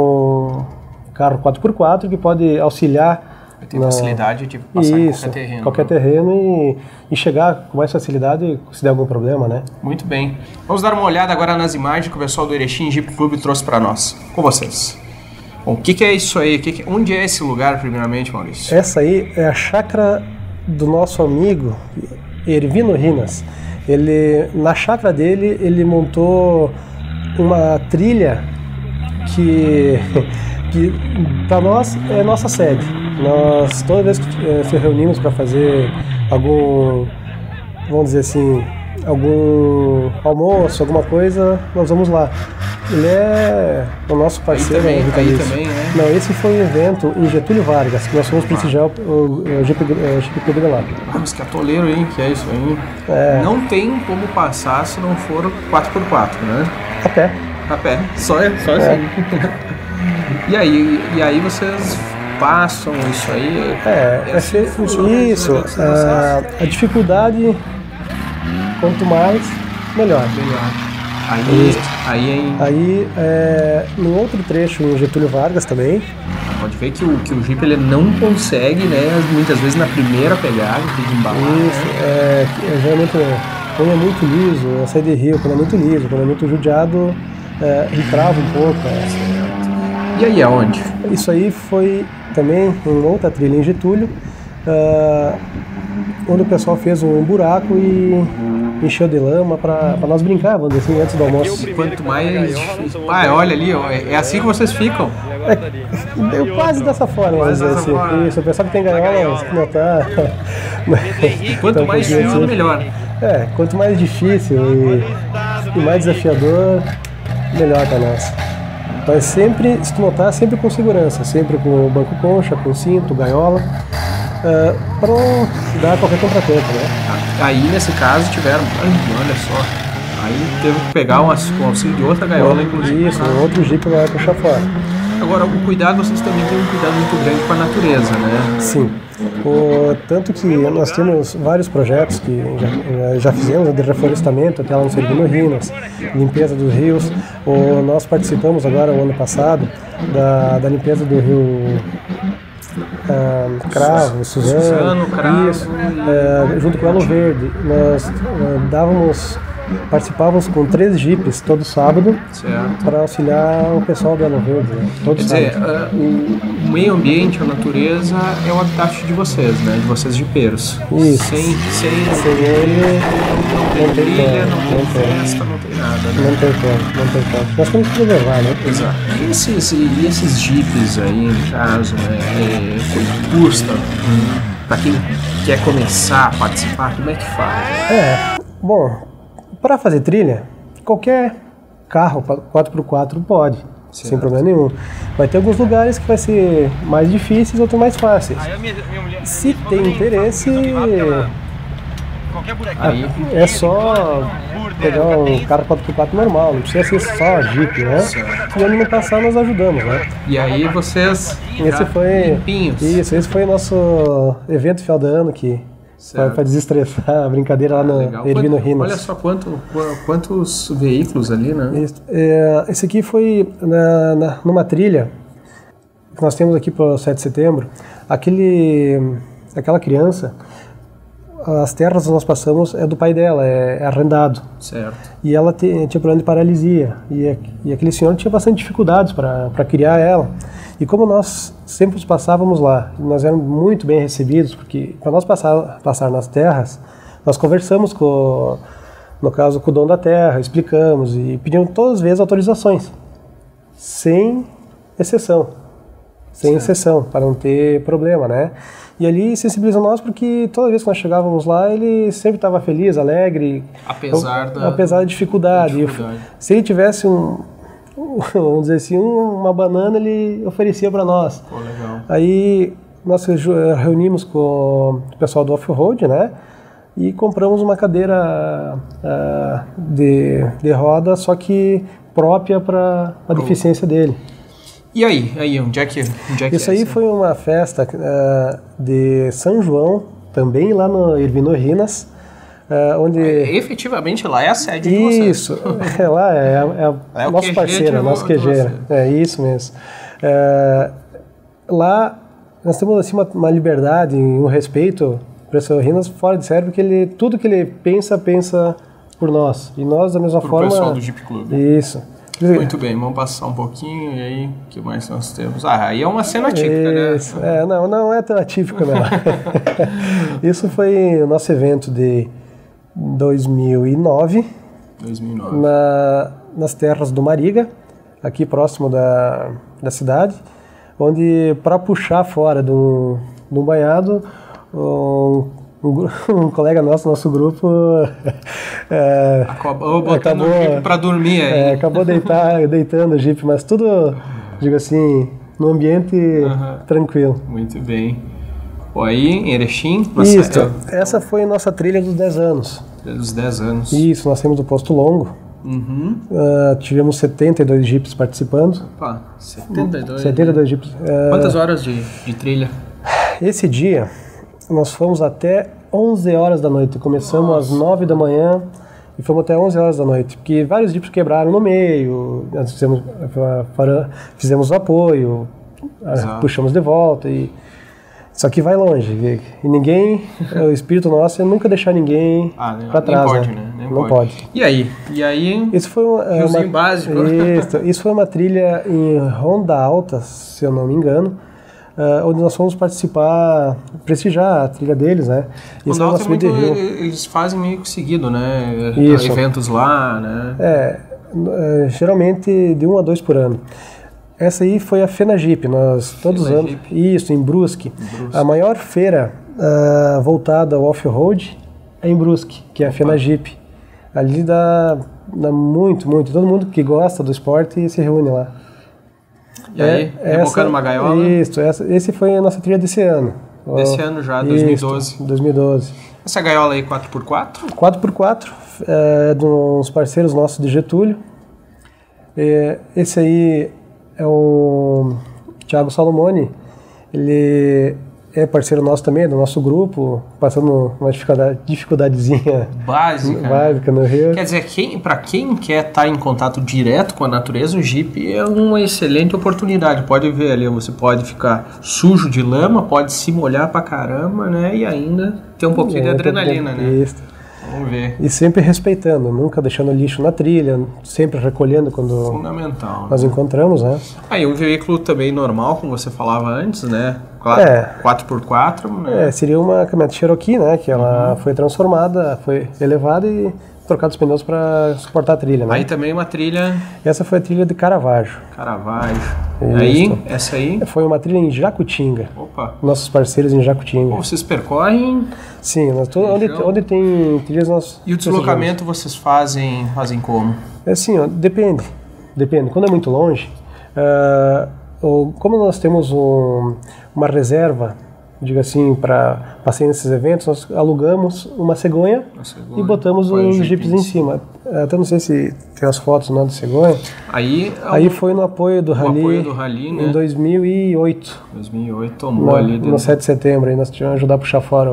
[SPEAKER 10] um carro quatro por quatro que pode auxiliar.
[SPEAKER 1] Tem na... facilidade de passar
[SPEAKER 10] Isso,
[SPEAKER 1] em qualquer terreno.
[SPEAKER 10] qualquer né? terreno e, e chegar com mais facilidade se der algum problema, né?
[SPEAKER 1] Muito bem. Vamos dar uma olhada agora nas imagens que o pessoal do Erechim Jeep Clube trouxe para nós. Com vocês. Bom, o que, que é isso aí? Que que... Onde é esse lugar, primeiramente, Maurício?
[SPEAKER 10] Essa aí é a chácara do nosso amigo Ervino Rinas. Ele, na chácara dele, ele montou uma trilha que... que para nós é nossa sede. Nós toda vez que é, se reunimos para fazer algum, vamos dizer assim, algum almoço, alguma coisa, nós vamos lá. Ele é o nosso parceiro.
[SPEAKER 1] Aí também, aí também, né?
[SPEAKER 10] Não, esse foi um evento em Getúlio Vargas, que nós fomos prestigiar o Jeep Clube de lá.
[SPEAKER 1] Ah, mas que atoleiro, hein? Que é isso aí? É. Não tem como passar se não for quatro por quatro, né?
[SPEAKER 10] A pé.
[SPEAKER 1] A pé, só, só assim. É. E aí, e aí vocês passam isso aí?
[SPEAKER 10] É, é assim que funciona isso. A, a dificuldade, quanto mais, melhor.
[SPEAKER 1] melhor. Aí, aí, em...
[SPEAKER 10] aí é, no outro trecho, em Getúlio Vargas também.
[SPEAKER 1] Pode ver que o, que o Jeep ele não consegue, né, muitas vezes na primeira pegada, tem que embalar.
[SPEAKER 10] Isso,
[SPEAKER 1] né?
[SPEAKER 10] é, é, geralmente quando é muito liso, a saída de rio, quando é muito liso, quando é muito judiado, é, entrava um pouco. É.
[SPEAKER 1] E aí aonde?
[SPEAKER 10] Isso aí foi também em outra trilha em Getúlio, uh, onde o pessoal fez um buraco e encheu de lama para nós brincar, vamos dizer assim, antes do almoço.
[SPEAKER 1] Quanto mais... Ah, olha ali, ó, é assim que vocês ficam?
[SPEAKER 10] É, deu quase dessa forma, vamos dizer assim. Forma. Isso, o pessoal que tem gaiola, se notar...
[SPEAKER 1] Quanto então, mais difícil, assim, melhor.
[SPEAKER 10] É, quanto mais difícil e, e mais desafiador, melhor para nós. Mas sempre, se tu notar, sempre com segurança, sempre com o banco concha, com cinto, gaiola, uh, para não dar qualquer contratempo, né?
[SPEAKER 1] Aí, nesse caso, tiveram, olha só, aí teve que pegar um auxílio de outra gaiola, inclusive.
[SPEAKER 10] Isso, um outro jeep vai puxar fora.
[SPEAKER 1] Agora, o cuidado, vocês também têm um cuidado muito grande com a natureza, né?
[SPEAKER 10] Sim. O, tanto que nós temos vários projetos que já, já fizemos, de reflorestamento, até lá no Sergino Rinas, limpeza dos rios. O, nós participamos agora, o ano passado, da, da limpeza do rio ah, Cravo, Suzano,
[SPEAKER 1] Suzano Cravo,
[SPEAKER 10] isso, é, junto com o Elo Verde. Nós é, dávamos... Participávamos com três jipes todo sábado para auxiliar o pessoal do Elo Verde, né? Todo
[SPEAKER 1] Quer
[SPEAKER 10] sábado.
[SPEAKER 1] dizer, uh, o meio ambiente, a natureza é o habitat de vocês, né? De vocês jipeiros.
[SPEAKER 10] Isso.
[SPEAKER 1] Sem, sem,
[SPEAKER 10] sem ele,
[SPEAKER 1] não tem, não tem trilha, não tem, não tem festa, não tem nada, né?
[SPEAKER 10] Não tem como, não tem como. Nós temos que preservar, né?
[SPEAKER 1] Exato. E esses, e esses jipes aí, no caso, né? É, quanto custa? Hum, para quem quer começar a participar, como é que faz?
[SPEAKER 10] É, bom... Para fazer trilha, qualquer carro quatro por quatro pode, certo. Sem problema nenhum. Vai ter alguns lugares que vai ser mais difíceis, outros mais fáceis. Se tem interesse, aí é só pegar um carro quatro por quatro normal, não precisa ser só Jeep, né? Certo. E ano passado nós ajudamos, né?
[SPEAKER 1] E aí vocês
[SPEAKER 10] esse foi
[SPEAKER 1] limpinhos.
[SPEAKER 10] Isso, esse foi o nosso evento final do ano que para desestressar a brincadeira lá no Ervino Rinas.
[SPEAKER 1] Olha só quanto, quantos veículos ali, né?
[SPEAKER 10] Isso. É, esse aqui foi na, na, numa trilha que nós temos aqui para o sete de setembro. Aquele, aquela criança, as terras que nós passamos é do pai dela, é, é arrendado.
[SPEAKER 1] Certo.
[SPEAKER 10] E ela te, tinha problema de paralisia. E, e aquele senhor tinha bastante dificuldades para criar ela. E como nós sempre passávamos lá, nós éramos muito bem recebidos, porque para nós passar, passar nas terras, nós conversamos com, no caso, com o dono da terra, explicamos e pedimos todas as vezes autorizações, sem exceção, sem certo. exceção, para não ter problema, né? E ali sensibilizam nós porque toda vez que nós chegávamos lá, ele sempre estava feliz, alegre,
[SPEAKER 1] apesar da,
[SPEAKER 10] apesar da dificuldade. Da dificuldade. Se ele tivesse um vamos dizer assim, uma banana ele oferecia para nós.
[SPEAKER 1] Pô, legal.
[SPEAKER 10] Aí nós reunimos com o pessoal do off-road, né? E compramos uma cadeira uh, de, de roda, só que própria para a deficiência dele.
[SPEAKER 1] E aí? Aí onde é que, onde é que
[SPEAKER 10] Isso
[SPEAKER 1] é
[SPEAKER 10] aí
[SPEAKER 1] essa?
[SPEAKER 10] Foi uma festa uh, de São João, também lá no Ervino Rinas. Uh, onde...
[SPEAKER 1] É, efetivamente lá é a sede de vocês. Isso,
[SPEAKER 10] é lá, é, é, é o nosso parceiro, nosso quejeiro. É isso mesmo. É, lá nós temos assim, uma, uma liberdade, um respeito para o seu Rinas fora de série, porque ele, tudo que ele pensa, pensa por nós. E nós, da mesma
[SPEAKER 1] por
[SPEAKER 10] forma...
[SPEAKER 1] o pessoal do Jeep Club.
[SPEAKER 10] Isso.
[SPEAKER 1] Muito bem, vamos passar um pouquinho e aí, o que mais nós temos? Ah, aí é uma cena típica,
[SPEAKER 10] isso.
[SPEAKER 1] né?
[SPEAKER 10] É, não, não é tão atípico, não. Isso foi o nosso evento de dois mil e nove,
[SPEAKER 1] dois mil e nove.
[SPEAKER 10] Na, nas terras do Mariga, aqui próximo da, da cidade, onde para puxar fora de um, de um banhado, um, um, um colega nosso, nosso grupo, é,
[SPEAKER 1] acabou botando acabou, o Jeep para dormir aí.
[SPEAKER 10] É, acabou deitar, deitando o Jeep, mas tudo, digo assim, no ambiente uhum. tranquilo.
[SPEAKER 1] Muito bem. Aí, em Erechim?
[SPEAKER 10] Nossa, Isso, eu... essa foi a nossa trilha dos dez anos.
[SPEAKER 1] Dos dez anos.
[SPEAKER 10] Isso, nós temos o Posto Longo.
[SPEAKER 1] Uhum.
[SPEAKER 10] Uh, tivemos setenta e dois jipes participando.
[SPEAKER 1] Opa, setenta e dois.
[SPEAKER 10] setenta e dois jipes. Uh,
[SPEAKER 1] Quantas horas de, de trilha?
[SPEAKER 10] Esse dia, nós fomos até onze horas da noite. Começamos Nossa. às nove da manhã e fomos até onze horas da noite, porque vários jipes quebraram no meio, nós fizemos, fizemos o apoio, Exato. puxamos de volta, e só que vai longe, e ninguém, o espírito nosso é nunca deixar ninguém ah, para trás,
[SPEAKER 1] pode,
[SPEAKER 10] né?
[SPEAKER 1] né? Nem
[SPEAKER 10] não
[SPEAKER 1] pode.
[SPEAKER 10] pode.
[SPEAKER 1] E aí? E aí?
[SPEAKER 10] Isso foi uma, uma
[SPEAKER 1] básico.
[SPEAKER 10] Isso, isso foi uma trilha em Ronda Alta, se eu não me engano, uh, onde nós fomos participar, prestigiar a trilha deles, né?
[SPEAKER 1] Ronda Alta é muito, eles fazem meio que seguido, né?
[SPEAKER 10] Isso.
[SPEAKER 1] Eventos lá, né?
[SPEAKER 10] É, uh, geralmente de um a dois por ano. Essa aí foi a FenaJip, nós todos os anos, isso, em Brusque. em Brusque. A maior feira uh, voltada ao off-road é em Brusque, que é a FenaJip. Ali dá, dá muito, muito, todo mundo que gosta do esporte se reúne lá.
[SPEAKER 1] E aí, é, rebocando uma gaiola?
[SPEAKER 10] Isso, essa, esse foi a nossa trilha desse ano.
[SPEAKER 1] Desse ano já, dois mil e doze.
[SPEAKER 10] Isso, dois mil e doze.
[SPEAKER 1] Essa gaiola aí, quatro por quatro?
[SPEAKER 10] quatro por quatro, é de uns parceiros nossos de Getúlio. É, esse aí é o Thiago Salomone, ele é parceiro nosso também, do nosso grupo, passando uma dificuldade, dificuldadezinha
[SPEAKER 1] básica,
[SPEAKER 10] básica no Rio.
[SPEAKER 1] Quer dizer, quem, para quem quer estar em contato direto com a natureza, o Jeep é uma excelente oportunidade. Pode ver ali, você pode ficar sujo de lama, pode se molhar pra caramba, né? E ainda ter um pouquinho é, de adrenalina, né?
[SPEAKER 10] Isso.
[SPEAKER 1] Vamos ver.
[SPEAKER 10] E sempre respeitando, nunca deixando lixo na trilha, sempre recolhendo quando
[SPEAKER 1] Fundamental,
[SPEAKER 10] nós
[SPEAKER 1] né?
[SPEAKER 10] encontramos, né?
[SPEAKER 1] Aí um veículo também normal, como você falava antes, né? quatro por quatro, né?
[SPEAKER 10] É, seria uma caminhonete Cherokee, né? Que ela uhum. foi transformada, foi elevada e trocada os pneus para suportar a trilha, né?
[SPEAKER 1] Aí também uma trilha...
[SPEAKER 10] Essa foi a trilha de Caravaggio.
[SPEAKER 1] Caravaggio. Aí, essa aí?
[SPEAKER 10] Foi uma trilha em Jacutinga.
[SPEAKER 1] Opa.
[SPEAKER 10] Nossos parceiros em Jacutinga.
[SPEAKER 1] Pô, vocês percorrem?
[SPEAKER 10] Sim, nós to, onde, onde tem trilhas nós...
[SPEAKER 1] E o deslocamento vocês fazem, fazem como?
[SPEAKER 10] É assim, ó, depende. Depende. Quando é muito longe, uh, ou, como nós temos um, uma reserva, diga assim, para passeio nesses eventos, nós alugamos uma cegonha, cegonha. e botamos os jipes em cima. Até não sei se tem as fotos não, de cegonha.
[SPEAKER 1] Aí,
[SPEAKER 10] Aí foi no apoio do Rally,
[SPEAKER 1] apoio do rally né?
[SPEAKER 10] em dois mil e oito.
[SPEAKER 1] dois mil e oito tomou
[SPEAKER 10] no,
[SPEAKER 1] ali dentro.
[SPEAKER 10] No sete de setembro, aí nós tivemos que ajudar a puxar fora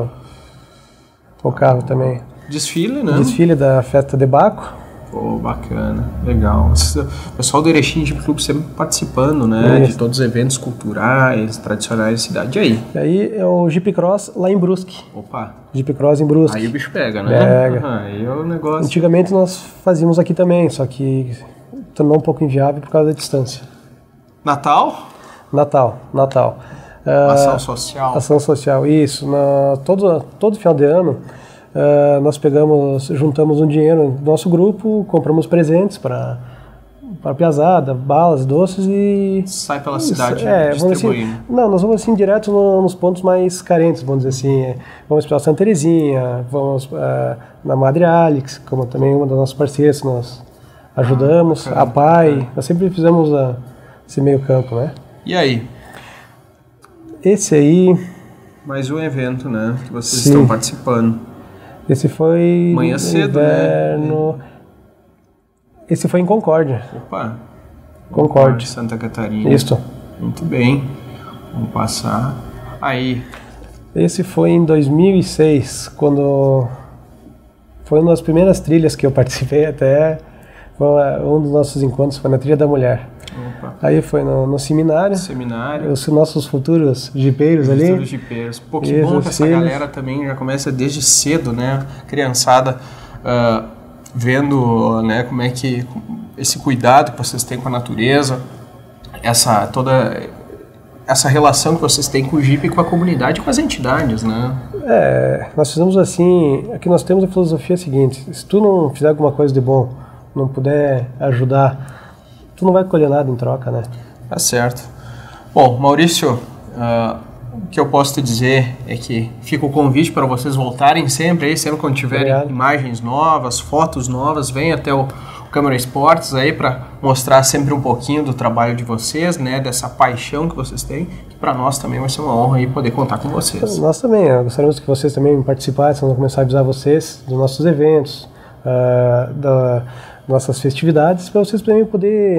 [SPEAKER 10] o, o carro também.
[SPEAKER 1] Desfile, né?
[SPEAKER 10] Desfile da festa de Baco.
[SPEAKER 1] Pô, bacana, legal. O pessoal do Erechim Jeep Club sempre participando, né? Isso. De todos os eventos culturais, tradicionais da cidade. E aí?
[SPEAKER 10] E aí é o Jeep Cross lá em Brusque.
[SPEAKER 1] Opa.
[SPEAKER 10] Jeep Cross em Brusque.
[SPEAKER 1] Aí o bicho pega, né?
[SPEAKER 10] Pega.
[SPEAKER 1] Uhum, aí é o negócio.
[SPEAKER 10] Antigamente nós fazíamos aqui também, só que tornou um pouco inviável por causa da distância.
[SPEAKER 1] Natal?
[SPEAKER 10] Natal, Natal.
[SPEAKER 1] Ação uh, social.
[SPEAKER 10] Ação social, isso. Na, todo, todo final de ano, uh, nós pegamos, juntamos um dinheiro do nosso grupo, compramos presentes para para a piazada, balas, doces e...
[SPEAKER 1] Sai pela cidade
[SPEAKER 10] é,
[SPEAKER 1] distribuindo.
[SPEAKER 10] Assim, não, nós vamos assim direto no, nos pontos mais carentes, vamos dizer assim. Vamos para Santa Terezinha, vamos uh, na Madre Alex, como também uma das nossas parceiras que nós ajudamos, ah, a Pai, nós sempre fizemos uh, esse meio campo, né?
[SPEAKER 1] E aí?
[SPEAKER 10] Esse aí...
[SPEAKER 1] Mais um evento, né, que vocês
[SPEAKER 10] Sim.
[SPEAKER 1] estão participando.
[SPEAKER 10] Esse foi...
[SPEAKER 1] Manhã cedo,
[SPEAKER 10] inverno... né? Esse foi em Concórdia.
[SPEAKER 1] Opa!
[SPEAKER 10] Concórdia.
[SPEAKER 1] Santa Catarina.
[SPEAKER 10] Isso.
[SPEAKER 1] Muito bem. Vamos passar. Aí.
[SPEAKER 10] Esse foi em dois mil e seis, quando... Foi uma das primeiras trilhas que eu participei até... Um dos nossos encontros foi na Trilha da Mulher.
[SPEAKER 1] Opa.
[SPEAKER 10] Aí foi no, no seminário.
[SPEAKER 1] Seminário.
[SPEAKER 10] Os nossos futuros jipeiros ali.
[SPEAKER 1] Futuros jipeiros. Pô, que bom que essa galera também já começa desde cedo, né? Criançada... Uh, vendo, né, como é que esse cuidado que vocês têm com a natureza, essa toda essa relação que vocês têm com o Jeep e com a comunidade e com as entidades, né?
[SPEAKER 10] É, nós fizemos assim, aqui nós temos a filosofia seguinte: se tu não fizer alguma coisa de bom, não puder ajudar, tu não vai colher nada em troca, né?
[SPEAKER 1] Tá certo. Bom, Maurício, uh, o que eu posso te dizer é que fica o convite para vocês voltarem sempre aí, sempre quando tiverem Obrigado. Imagens novas, fotos novas, vem até o, o Câmara Esportes aí para mostrar sempre um pouquinho do trabalho de vocês, né, dessa paixão que vocês têm, que para nós também vai ser uma honra aí poder contar com vocês.
[SPEAKER 10] Nós também, gostaríamos que vocês também participassem, vamos começar a avisar vocês dos nossos eventos, uh, da, nossas festividades, para vocês também poder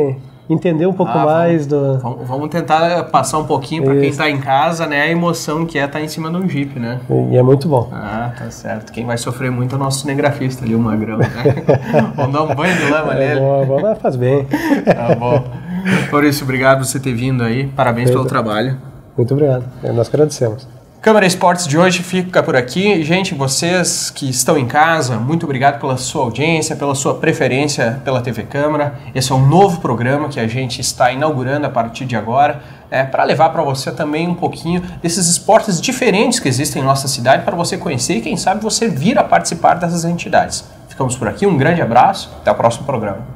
[SPEAKER 10] entender um pouco
[SPEAKER 1] ah,
[SPEAKER 10] mais
[SPEAKER 1] vamos,
[SPEAKER 10] do...
[SPEAKER 1] Vamos tentar passar um pouquinho para quem está em casa, né, a emoção que é estar tá em cima de um Jeep, né?
[SPEAKER 10] E é muito bom.
[SPEAKER 1] Ah, tá certo. Quem vai sofrer muito é o nosso cinegrafista ali, o Magrão, né? Vamos dar um banho de lama
[SPEAKER 10] é
[SPEAKER 1] nele.
[SPEAKER 10] Bom, bom, mas faz bem.
[SPEAKER 1] Tá bom. Por isso, obrigado por você ter vindo aí. Parabéns Feito. pelo trabalho.
[SPEAKER 10] Muito obrigado. Nós que agradecemos.
[SPEAKER 1] Câmara Esportes de hoje fica por aqui. Gente, vocês que estão em casa, muito obrigado pela sua audiência, pela sua preferência pela T V Câmara. Esse é um novo programa que a gente está inaugurando a partir de agora, é, para levar para você também um pouquinho desses esportes diferentes que existem em nossa cidade, para você conhecer e quem sabe você vir a participar dessas entidades. Ficamos por aqui, um grande abraço, até o próximo programa.